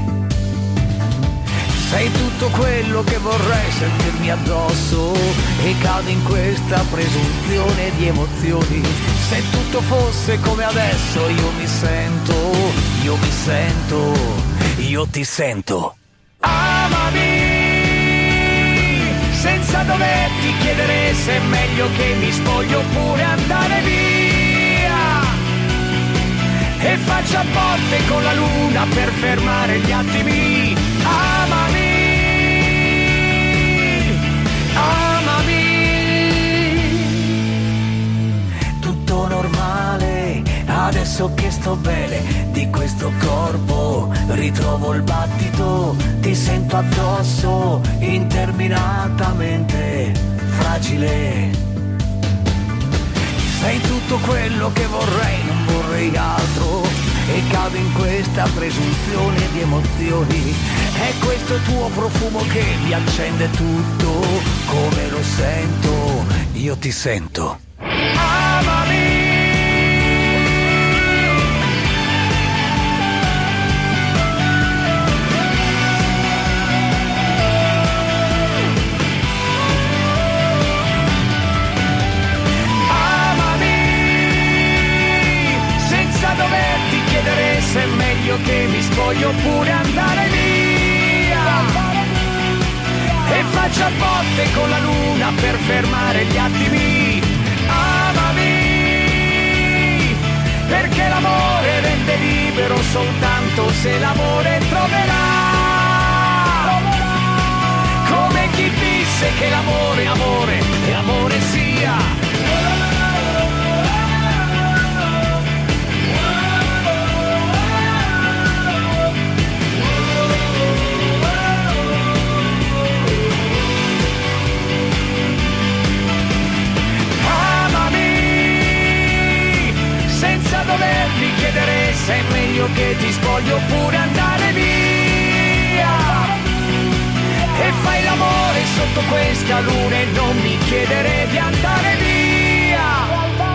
Sei tutto quello che vorrei sentirmi addosso, e cado in questa presunzione di emozioni. Se tutto fosse come adesso, io ti sento. Amami, senza doverti chiedere se è meglio che mi spoglio oppure andare via, e faccio a botte con la luna per fermare gli attimi. Amami, tutto normale, adesso che sto bene di questo corpo, ritrovo il battito, ti sento addosso, interminatamente fragile. Sei tutto quello che vorrei, non vorrei altro, e cado in questa presunzione di emozioni. È questo tuo profumo che mi accende tutto, come lo sento, io ti sento. Amami. Se è meglio che mi spoglio oppure andare via, e faccio a botte con la luna per fermare gli attimi. Amami, perché l'amore rende libero soltanto se l'amore troverà, come chi disse che l'amore è amore e amore sia. pure andare via. E fai l'amore sotto questa luna e non mi chiedere di andare via.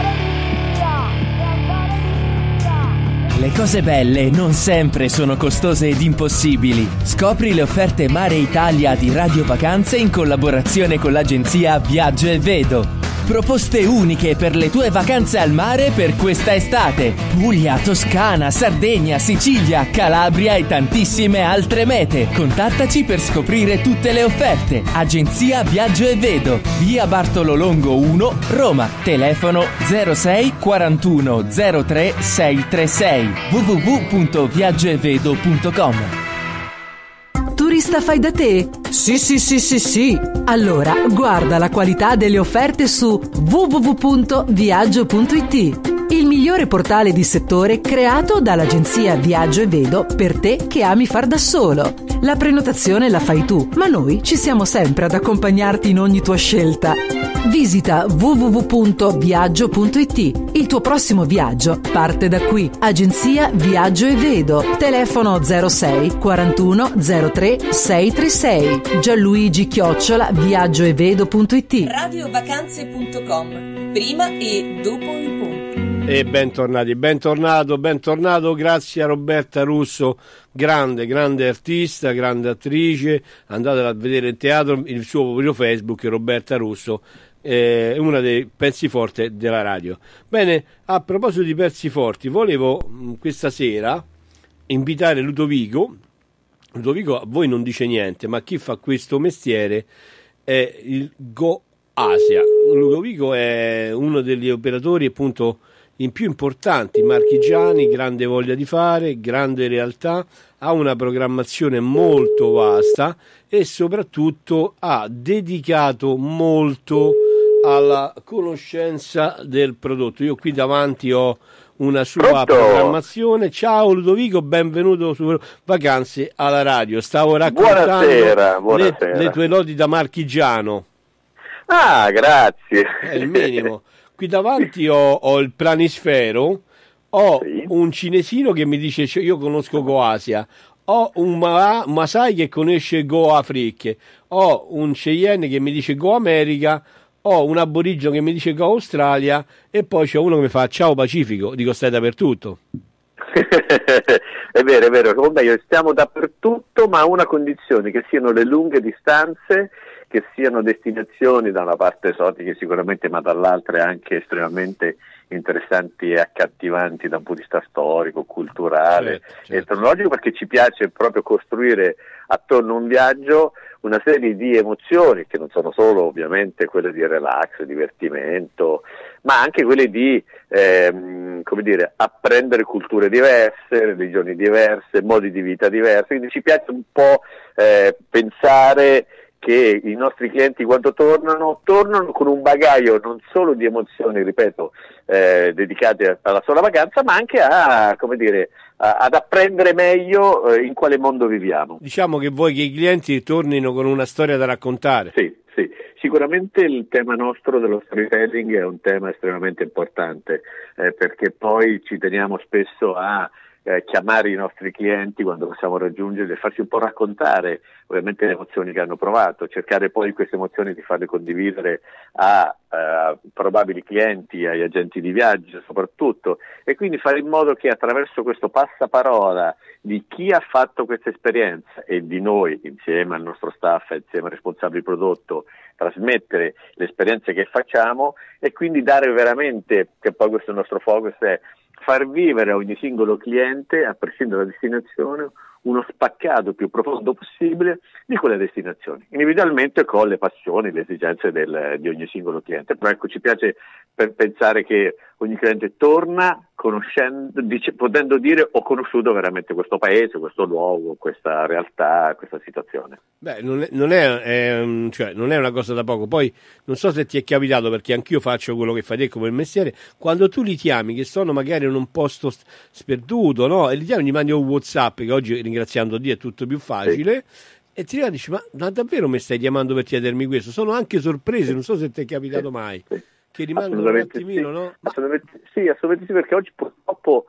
Le cose belle non sempre sono costose ed impossibili. Scopri le offerte Mare Italia di Radio Vacanze in collaborazione con l'agenzia Viaggio e Vedo. Proposte uniche per le tue vacanze al mare per questa estate. Puglia, Toscana, Sardegna, Sicilia, Calabria e tantissime altre mete. Contattaci per scoprire tutte le offerte. Agenzia Viaggio e Vedo, via Bartolo Longo 1, Roma. Telefono 06 41 03 636. www.viaggioevedo.com. Turista fai da te? Sì. Allora, guarda la qualità delle offerte su www.viaggio.it, il migliore portale di settore creato dall'agenzia Viaggio e Vedo per te che ami far da solo. La prenotazione la fai tu, ma noi ci siamo sempre ad accompagnarti in ogni tua scelta. Visita www.viaggio.it. Il tuo prossimo viaggio parte da qui. Agenzia Viaggio e Vedo. Telefono 06 41 03 636. Gianluigi@viaggioevedo.it. radiovacanze.com. Prima e dopo il punto. E bentornato, grazie a Roberta Russo, grande artista, grande attrice. Andate a vedere in teatro, il suo proprio Facebook, Roberta Russo, è una dei pezzi forti della radio. Bene, a proposito di pezzi forti, volevo questa sera invitare Ludovico. Ludovico a voi non dice niente, ma chi fa questo mestiere è il Go Asia. Ludovico è uno degli operatori appunto in più importanti marchigiani, grande voglia di fare, grande realtà, ha una programmazione molto vasta e soprattutto ha dedicato molto alla conoscenza del prodotto. Io qui davanti ho una sua programmazione. Ciao Ludovico, benvenuto su Vacanze alla radio. Stavo raccontando le tue lodi da marchigiano. Ah, grazie. È il minimo. Qui davanti ho il planisfero, ho un cinesino che mi dice io conosco Go Asia, ho un Masai che conosce Go Afrique, ho un Cheyenne che mi dice Go America, ho un aborigeno che mi dice Go Australia e poi c'è uno che mi fa ciao Pacifico, dico stai dappertutto. È vero, vabbè, stiamo dappertutto, ma a una condizione, che siano le lunghe distanze, che siano destinazioni da una parte esotiche sicuramente, ma dall'altra anche estremamente interessanti e accattivanti da un punto di vista storico, culturale e tecnologico, perché ci piace proprio costruire attorno a un viaggio una serie di emozioni che non sono solo ovviamente quelle di relax, divertimento, ma anche quelle di apprendere culture diverse, religioni diverse, modi di vita diversi. Quindi ci piace un po' pensare che i nostri clienti quando tornano con un bagaglio non solo di emozioni, ripeto, dedicate alla sola vacanza, ma anche ad apprendere meglio in quale mondo viviamo. Diciamo che vuoi che i clienti tornino con una storia da raccontare. Sì, sicuramente il tema nostro dello storytelling è un tema estremamente importante, perché poi ci teniamo spesso a chiamare i nostri clienti quando possiamo raggiungerli e farci un po' raccontare ovviamente le emozioni che hanno provato, cercare poi queste emozioni di farle condividere a probabili clienti, agli agenti di viaggio soprattutto, e quindi fare in modo che attraverso questo passaparola di chi ha fatto questa esperienza e di noi insieme al nostro staff, insieme ai responsabili prodotto, trasmettere le esperienze che facciamo e quindi dare veramente, che poi questo è il nostro focus, è far vivere a ogni singolo cliente, a prescindere dalla destinazione, uno spaccato più profondo possibile di quelle destinazioni, individualmente con le passioni, le esigenze di ogni singolo cliente. Però ecco, ci piace pensare che ogni cliente torna potendo dire ho conosciuto veramente questo paese, questo luogo, questa realtà, questa situazione. Beh, non è una cosa da poco. Poi non so se ti è capitato, perché anch'io faccio quello che fai te come il mestiere, quando tu li chiami che sono magari in un posto sperduto, no? E li chiami, gli mandi un WhatsApp, che oggi ringraziando Dio è tutto più facile, e ti dici ma davvero mi stai chiamando per chiedermi questo? Sono anche sorprese, non so se ti è capitato mai. Che rimangono un attimino, no? Assolutamente sì, perché oggi purtroppo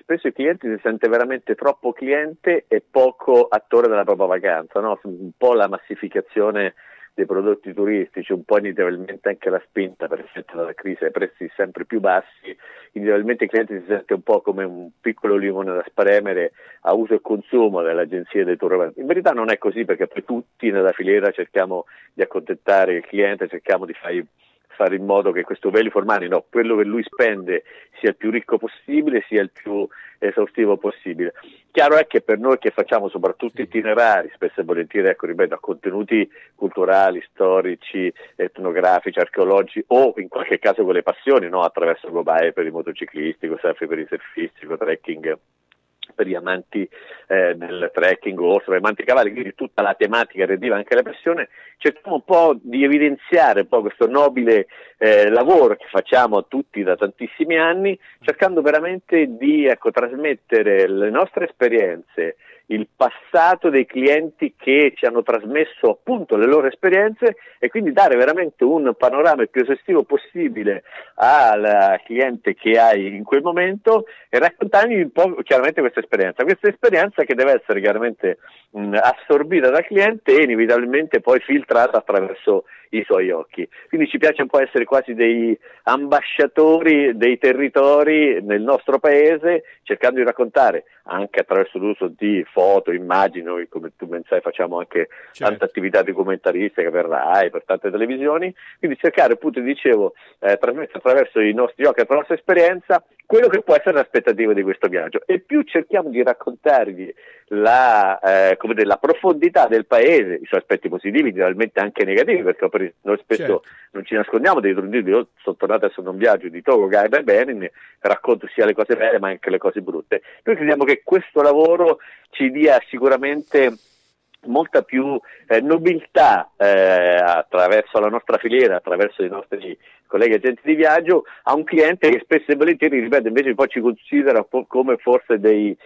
spesso il cliente si sente veramente troppo cliente e poco attore della propria vacanza, no? Un po' la massificazione dei prodotti turistici, un po' inevitabilmente anche la spinta per effetto della crisi ai prezzi sempre più bassi, inevitabilmente il cliente si sente un po' come un piccolo limone da spremere a uso e consumo delle agenzie dei tour. In verità non è così, perché poi tutti nella filiera cerchiamo di accontentare il cliente, cerchiamo di fare in modo che questo value for money, no, quello che lui spende, sia il più ricco possibile, sia il più esaustivo possibile. Chiaro è che per noi che facciamo soprattutto itinerari, spesso e volentieri, ecco, ripeto, a contenuti culturali, storici, etnografici, archeologici, o in qualche caso con le passioni, no, attraverso GoBike per i motociclisti, surf per i surfisti, trekking per gli amanti del trekking o per gli amanti cavalli, quindi tutta la tematica relativa anche alla passione, cerchiamo un po' di evidenziare un po' questo nobile lavoro che facciamo tutti da tantissimi anni, cercando veramente di trasmettere le nostre esperienze, il passato dei clienti che ci hanno trasmesso appunto le loro esperienze, e quindi dare veramente un panorama il più esaustivo possibile al cliente che hai in quel momento e raccontargli un po' chiaramente questa esperienza che deve essere chiaramente assorbita dal cliente e inevitabilmente poi filtrata attraverso i suoi occhi. Quindi ci piace un po' essere quasi dei ambasciatori dei territori nel nostro paese, cercando di raccontare anche attraverso l'uso di foto, immagini. Noi, come tu ben sai, facciamo anche tanta attività documentaristica per RAI, per tante televisioni, quindi cercare, appunto, dicevo, trasmettere attraverso i nostri occhi, attraverso la nostra esperienza, quello che può essere l'aspettativa di questo viaggio, e più cerchiamo di raccontargli la profondità del paese, i suoi aspetti positivi, realmente anche negativi, perché noi spesso non ci nascondiamo dei trondini. Io sono tornato adesso da un viaggio di Togo, Gaeta e Benin, racconto sia le cose belle ma anche le cose brutte. Noi crediamo che questo lavoro ci dia sicuramente molta più nobiltà attraverso la nostra filiera, attraverso i nostri colleghi agenti di viaggio, a un cliente che spesso e volentieri, ripeto, invece poi ci considera come forse degli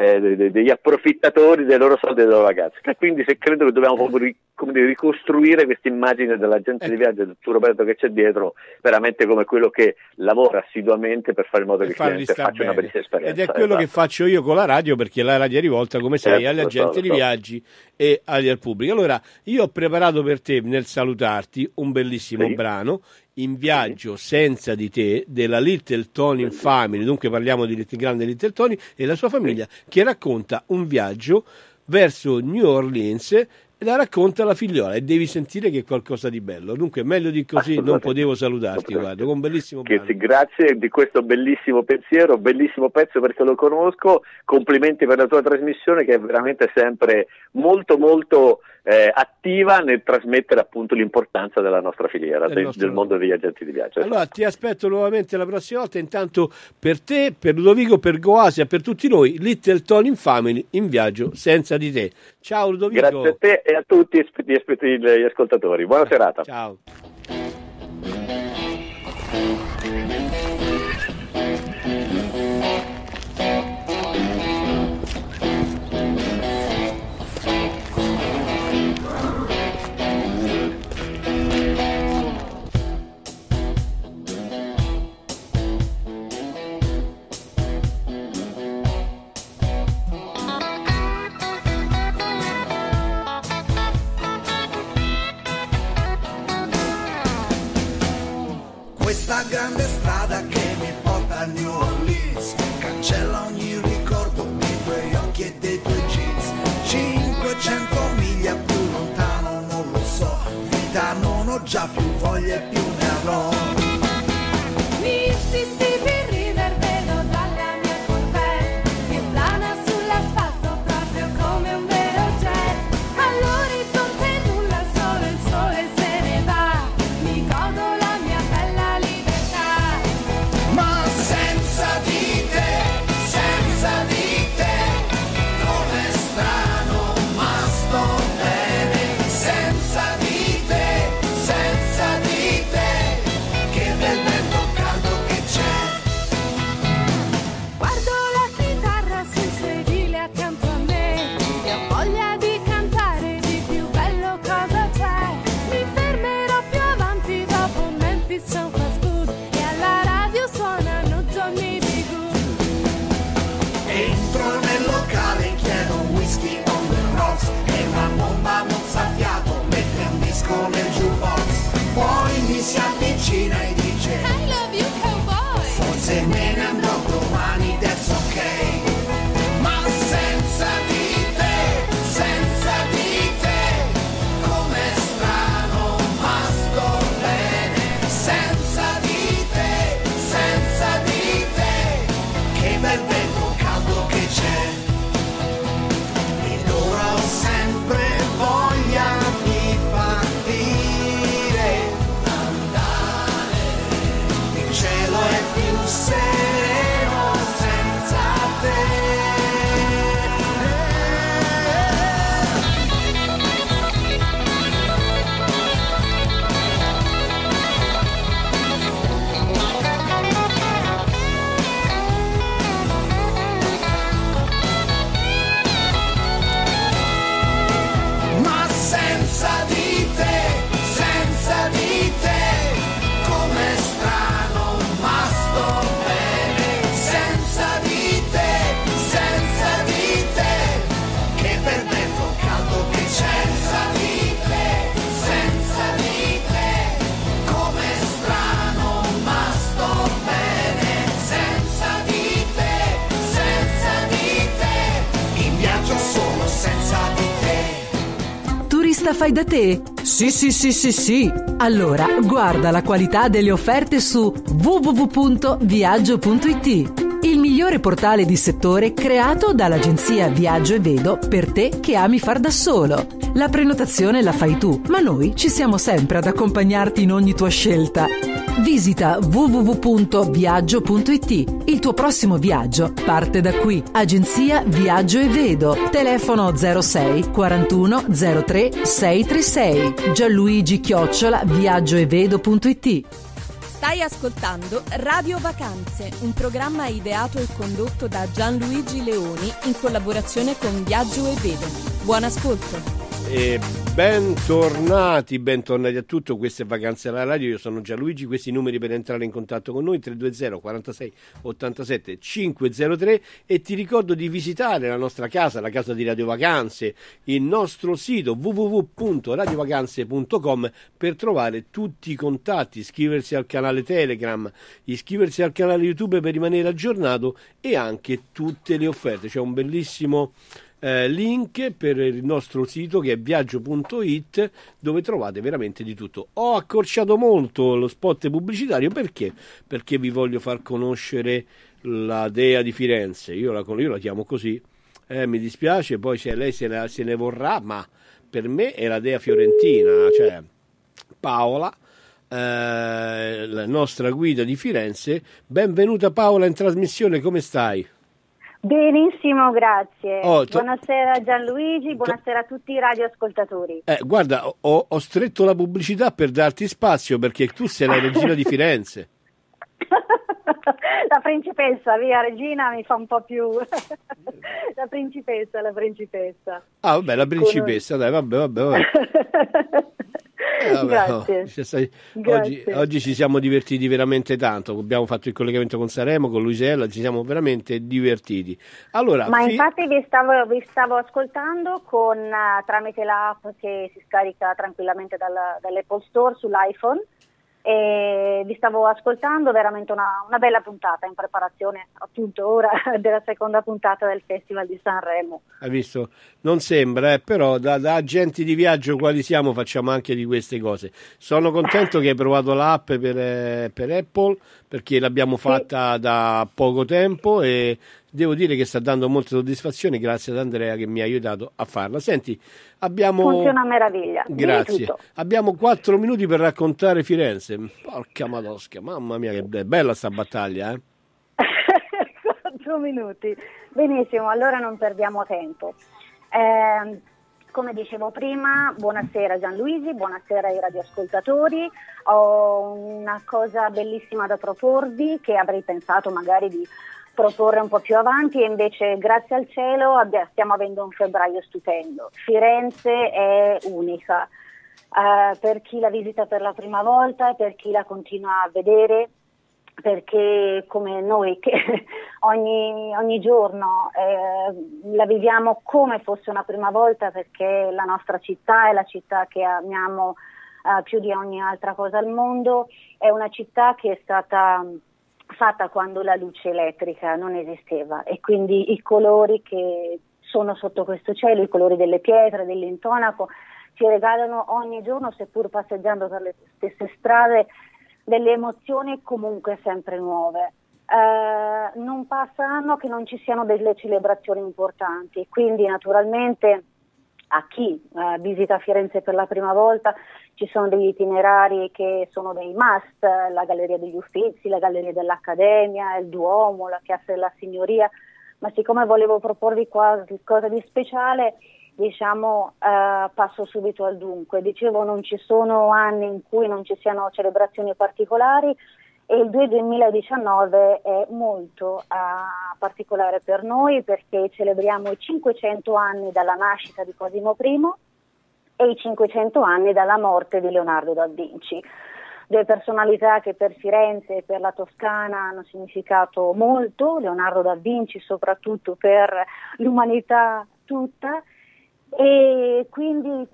approfittatori dei loro soldi e delle loro vacanze. E quindi credo che dobbiamo proprio ricostruire questa immagine dell'agente di viaggio, del tour operator che c'è dietro, veramente come quello che lavora assiduamente per fare in modo che il cliente faccia una bellissima esperienza. Ed è quello che faccio io con la radio, perché la radio è rivolta, come sai, agli agenti di viaggi e al pubblico. Allora, io ho preparato per te, nel salutarti, un bellissimo brano, In viaggio senza di te, della Little Tony Family. Dunque parliamo di grande Little Tony e la sua famiglia, che racconta un viaggio verso New Orleans e la racconta la figliola, e devi sentire che è qualcosa di bello. Dunque meglio di così non potevo salutarti, guarda, con un bellissimo brano. Grazie di questo bellissimo pensiero, bellissimo pezzo, perché lo conosco. Complimenti per la tua trasmissione, che è veramente sempre molto molto attiva nel trasmettere appunto l'importanza della nostra filiera, del mondo degli agenti di viaggio. Allora ti aspetto nuovamente la prossima volta. Intanto per te, per Ludovico, per Goasia, per tutti noi, Little Tony Family, In viaggio senza di te. Ciao Ludovico. Grazie a te e a tutti gli ascoltatori. Buona serata. Ciao. Questa grande strada che mi porta a New Orleans cancella ogni ricordo dei tuoi occhi e dei tuoi jeans. 500 miglia più lontano non lo so, vita non ho già più voglia e più ne avrò. Mississippi River vedo dalla mia Corvette che plana sull'asfalto proprio come un vero jet. All'orizzonte nulla, solo il sole se ne va, mi godo la mia bella libertà. Ma senza di te non è strano, ma sto bene. Senza di te, che bel vento caldo che c'è. il jukebox, poi mi si avvicina e dice I love you cowboy. forse me ne andrò domani, that's ok, ma senza di te, com'è strano, ma sto bene, senza di te, che bel vento caldo che c'è, ed ora ho sempre voglia di partire, andare, il cielo è più sereno senza te. Ma senza di te, com'è strano, ma sto bene, senza di te, che bel vento caldo che c'è, senza di te, com'è strano, ma sto bene, senza di te, in viaggio solo senza di te. Turista fai da te? Sì. Allora, guarda la qualità delle offerte su www.viaggio.it, il migliore portale di settore creato dall'agenzia Viaggio e Vedo per te che ami far da solo. La prenotazione la fai tu, ma noi ci siamo sempre ad accompagnarti in ogni tua scelta. Visita www.viaggio.it. Il tuo prossimo viaggio parte da qui. Agenzia Viaggio e Vedo. Telefono 06 41 03 636. Gianluigi@viaggioevedo.it. Stai ascoltando Radio Vacanze, un programma ideato e condotto da Gianluigi Leoni in collaborazione con Viaggio e Vedo. Buon ascolto. E bentornati a tutto, queste Vacanze alla radio, io sono Gianluigi, questi numeri per entrare in contatto con noi 320 46 87 503 e ti ricordo di visitare la nostra casa, la casa di Radio Vacanze, il nostro sito www.radiovacanze.com per trovare tutti i contatti, iscriversi al canale Telegram, iscriversi al canale YouTube per rimanere aggiornato e anche tutte le offerte, c'è un bellissimo link per il nostro sito che è viaggio.it dove trovate veramente di tutto. Ho accorciato molto lo spot pubblicitario perché vi voglio far conoscere la dea di Firenze, io la chiamo così, mi dispiace, poi se lei se ne vorrà, ma per me è la dea fiorentina, cioè Paola, la nostra guida di Firenze. Benvenuta Paola in trasmissione, come stai? Benissimo, grazie. Buonasera Gianluigi, buonasera a tutti i radioascoltatori. Guarda, ho stretto la pubblicità per darti spazio perché tu sei la regina di Firenze. La principessa, via Regina mi fa un po' più... La principessa. Ah, vabbè, la principessa, dai, vabbè. Grazie. Oggi ci siamo divertiti veramente tanto, abbiamo fatto il collegamento con Sanremo, con Luisella, ci siamo veramente divertiti. Allora, ma infatti vi stavo ascoltando tramite l'app che si scarica tranquillamente dall'Apple Store sull'iPhone e vi stavo ascoltando, veramente una bella puntata in preparazione appunto ora della seconda puntata del Festival di Sanremo. Hai visto? Non sembra, però da agenti di viaggio quali siamo facciamo anche di queste cose. Sono contento che hai provato l'app per Apple perché l'abbiamo fatta da poco tempo e devo dire che sta dando molte soddisfazioni, grazie ad Andrea che mi ha aiutato a farla. Senti, funziona a meraviglia. Grazie. Abbiamo 4 minuti per raccontare Firenze. Porca madosca, mamma mia che bella sta battaglia, 4 minuti. Benissimo, allora non perdiamo tempo. Come dicevo prima, buonasera Gianluigi, buonasera ai radioascoltatori. Ho una cosa bellissima da proporvi che avrei pensato magari di proporre un po' più avanti e invece grazie al cielo stiamo avendo un febbraio stupendo. Firenze è unica per chi la visita per la prima volta, per chi la continua a vedere, perché come noi che ogni giorno la viviamo come fosse una prima volta, perché la nostra città è la città che amiamo più di ogni altra cosa al mondo. È una città che è stata fatta quando la luce elettrica non esisteva, e quindi i colori che sono sotto questo cielo, i colori delle pietre, dell'intonaco, ci regalano ogni giorno, seppur passeggiando per le stesse strade, delle emozioni comunque sempre nuove. Non passa anno che non ci siano delle celebrazioni importanti, quindi naturalmente a chi visita Firenze per la prima volta ci sono degli itinerari che sono dei must: la Galleria degli Uffizi, la Galleria dell'Accademia, il Duomo, la Piazza della Signoria, ma siccome volevo proporvi qualcosa di speciale, diciamo, passo subito al dunque. Dicevo, non ci sono anni in cui non ci siano celebrazioni particolari, e il 2019 è molto particolare per noi, perché celebriamo i 500 anni dalla nascita di Cosimo I e i 500 anni dalla morte di Leonardo da Vinci. Due personalità che per Firenze e per la Toscana hanno significato molto, Leonardo da Vinci soprattutto per l'umanità tutta, e quindi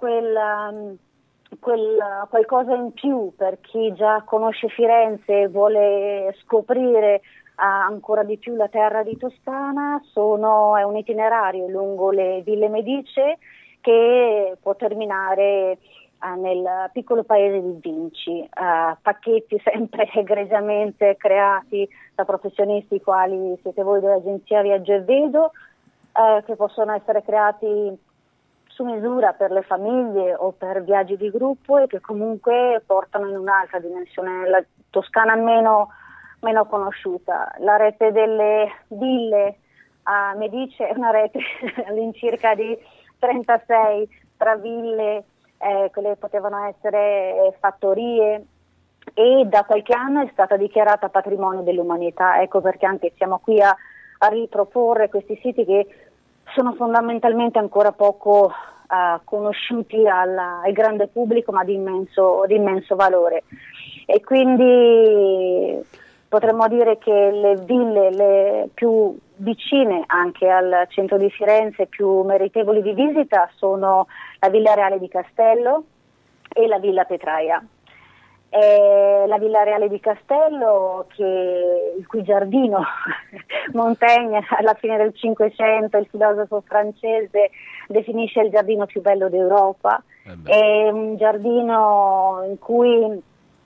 qualcosa in più per chi già conosce Firenze e vuole scoprire ancora di più la terra di Toscana. È un itinerario lungo le ville medicee che può terminare nel piccolo paese di Vinci, pacchetti sempre egregiamente creati da professionisti quali siete voi dell'agenzia Viaggio e Vedo, che possono essere creati su misura per le famiglie o per viaggi di gruppo, e che comunque portano in un'altra dimensione la Toscana meno conosciuta. La rete delle ville a Medice è una rete all'incirca di 36 tra ville, quelle potevano essere fattorie, e da qualche anno è stata dichiarata patrimonio dell'umanità. Ecco perché anche siamo qui a riproporre questi siti che sono fondamentalmente ancora poco conosciuti al grande pubblico, ma di immenso valore. E quindi potremmo dire che le ville le più vicine anche al centro di Firenze, più meritevoli di visita, sono la Villa Reale di Castello e la Villa Petraia. La Villa Reale di Castello, il cui giardino Montaigne alla fine del Cinquecento, il filosofo francese, definisce il giardino più bello d'Europa. È un giardino in cui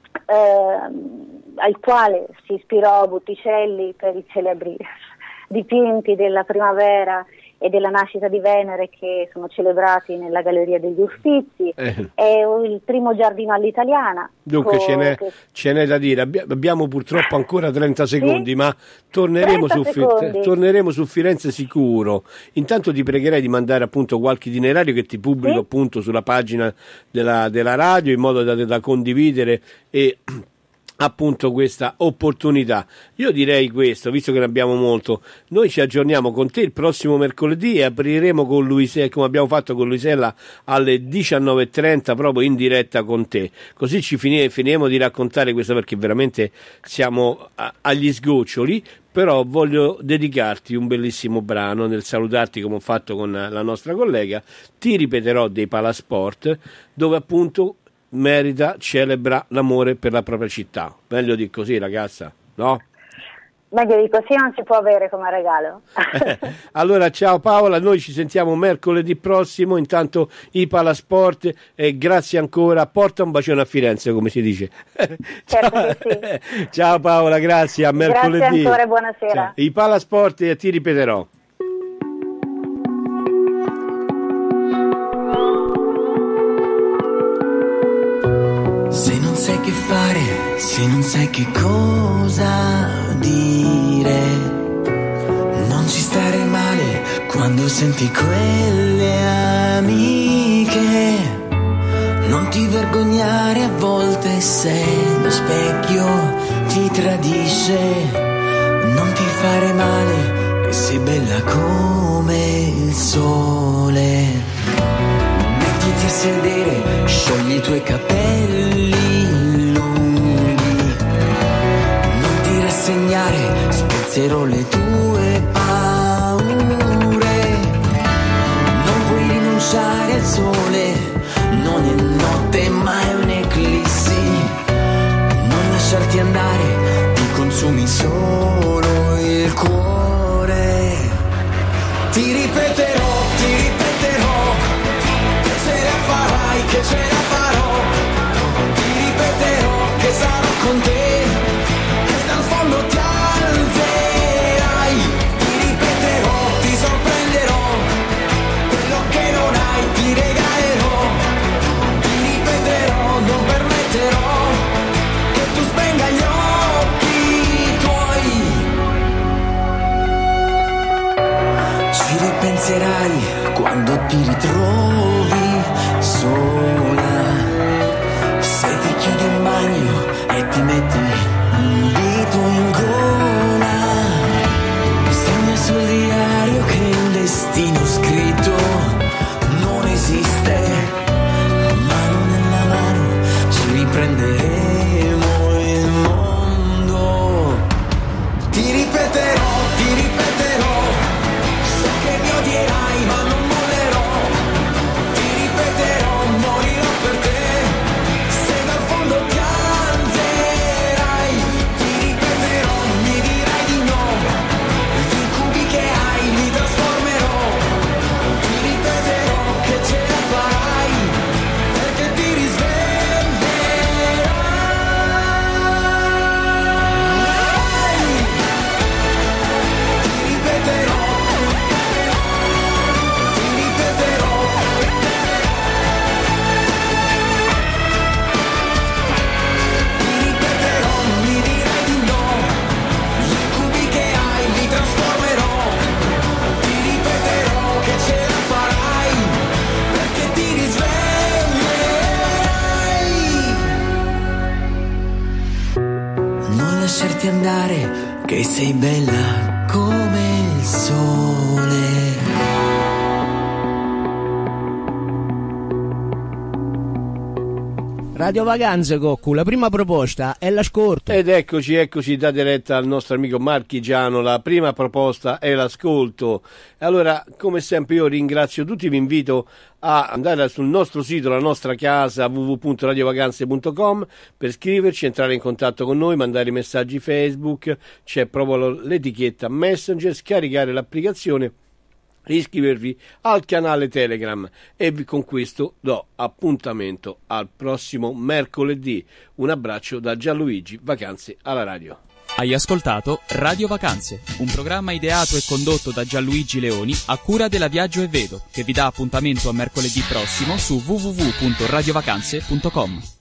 al quale si ispirò Botticelli per i celebri dipinti della primavera e della nascita di Venere, che sono celebrati nella Galleria degli Uffizi. È il primo giardino all'italiana. Dunque ce n'è da dire. Abbiamo purtroppo ancora 30 secondi, ma torneremo su Firenze sicuro. Intanto ti pregherei di mandare appunto qualche itinerario che ti pubblico appunto sulla pagina della radio, in modo da condividere e appunto questa opportunità. Io direi questo, visto che ne abbiamo molto, noi ci aggiorniamo con te il prossimo mercoledì e apriremo con Luisella, come abbiamo fatto con Luisella, alle 19:30 proprio in diretta con te, così ci finiremo di raccontare questo, perché veramente siamo agli sgoccioli. Però voglio dedicarti un bellissimo brano nel salutarti, come ho fatto con la nostra collega. Ti ripeterò dei Palasport, dove appunto celebra l'amore per la propria città. Meglio di così, ragazza, no? Meglio di così non si può avere come regalo. Allora ciao Paola, noi ci sentiamo mercoledì prossimo. Intanto i Palasport, e grazie ancora, porta un bacione a Firenze, come si dice. Ciao Paola, grazie, a mercoledì. Grazie ancora e buonasera. Ciao. I Palasport, e ti ripeterò. Se non sai che fare, se non sai che cosa dire, non ci stare male quando senti quelle amiche. Non ti vergognare a volte se lo specchio ti tradisce. Non ti fare male, che sei bella come il sole. Mettiti a sedere, sciogli i tuoi capelli lunghi. Non ti rassegnare, spezzerò le tue paure. Non puoi rinunciare al sole, non è notte ma è un eclisse. lasciarti andare, ti consumi solo il cuore. Ti ripeterò, che ce la farai, che ce la farò. Ti ripeterò che sarò con te e dal fondo ti alzerai. Ti ripeterò, ti sorprenderò, quello che non hai ti regalerò. Ti ripeterò, non permetterò che tu spenga gli occhi tuoi. Ci ripenserai quando ti ritrovi sola, se ti chiudi in bagno e ti metti un dito in gola. Segna sul diario che il destino scritto non esiste, mano nella mano ci riprenderemo il mondo. Ti ripeterò, so che mi odierai ma non mollerò. Ti ripeterò, morirò per te, se dal fondo ti alzerai. Ti ripeterò, mi dirai di no, gli incubi che hai li trasformerò. Ti ripeterò che ce la farai, perché ti risveglierai. Ti ripeterò, mi dirai di no, gli incubi che hai li trasformerò. Ti ripeterò che ce la farai, perché ti risveglierai. Non lasciarti andare, che sei bella come il sole. Radio Vacanze, Coccu, la prima proposta è l'ascolto. Ed eccoci, date retta al nostro amico Marchigiano, la prima proposta è l'ascolto. Allora, come sempre io ringrazio tutti, vi invito a andare sul nostro sito, la nostra casa, www.radiovacanze.com, per scriverci, entrare in contatto con noi, mandare messaggi Facebook, c'è proprio l'etichetta Messenger, scaricare l'applicazione, iscrivervi al canale Telegram e con questo do appuntamento al prossimo mercoledì. Un abbraccio da Gianluigi, Vacanze alla radio. Hai ascoltato Radio Vacanze, un programma ideato e condotto da Gianluigi Leoni a cura della Viaggio e Vedo, che vi dà appuntamento a mercoledì prossimo su www.radiovacanze.com.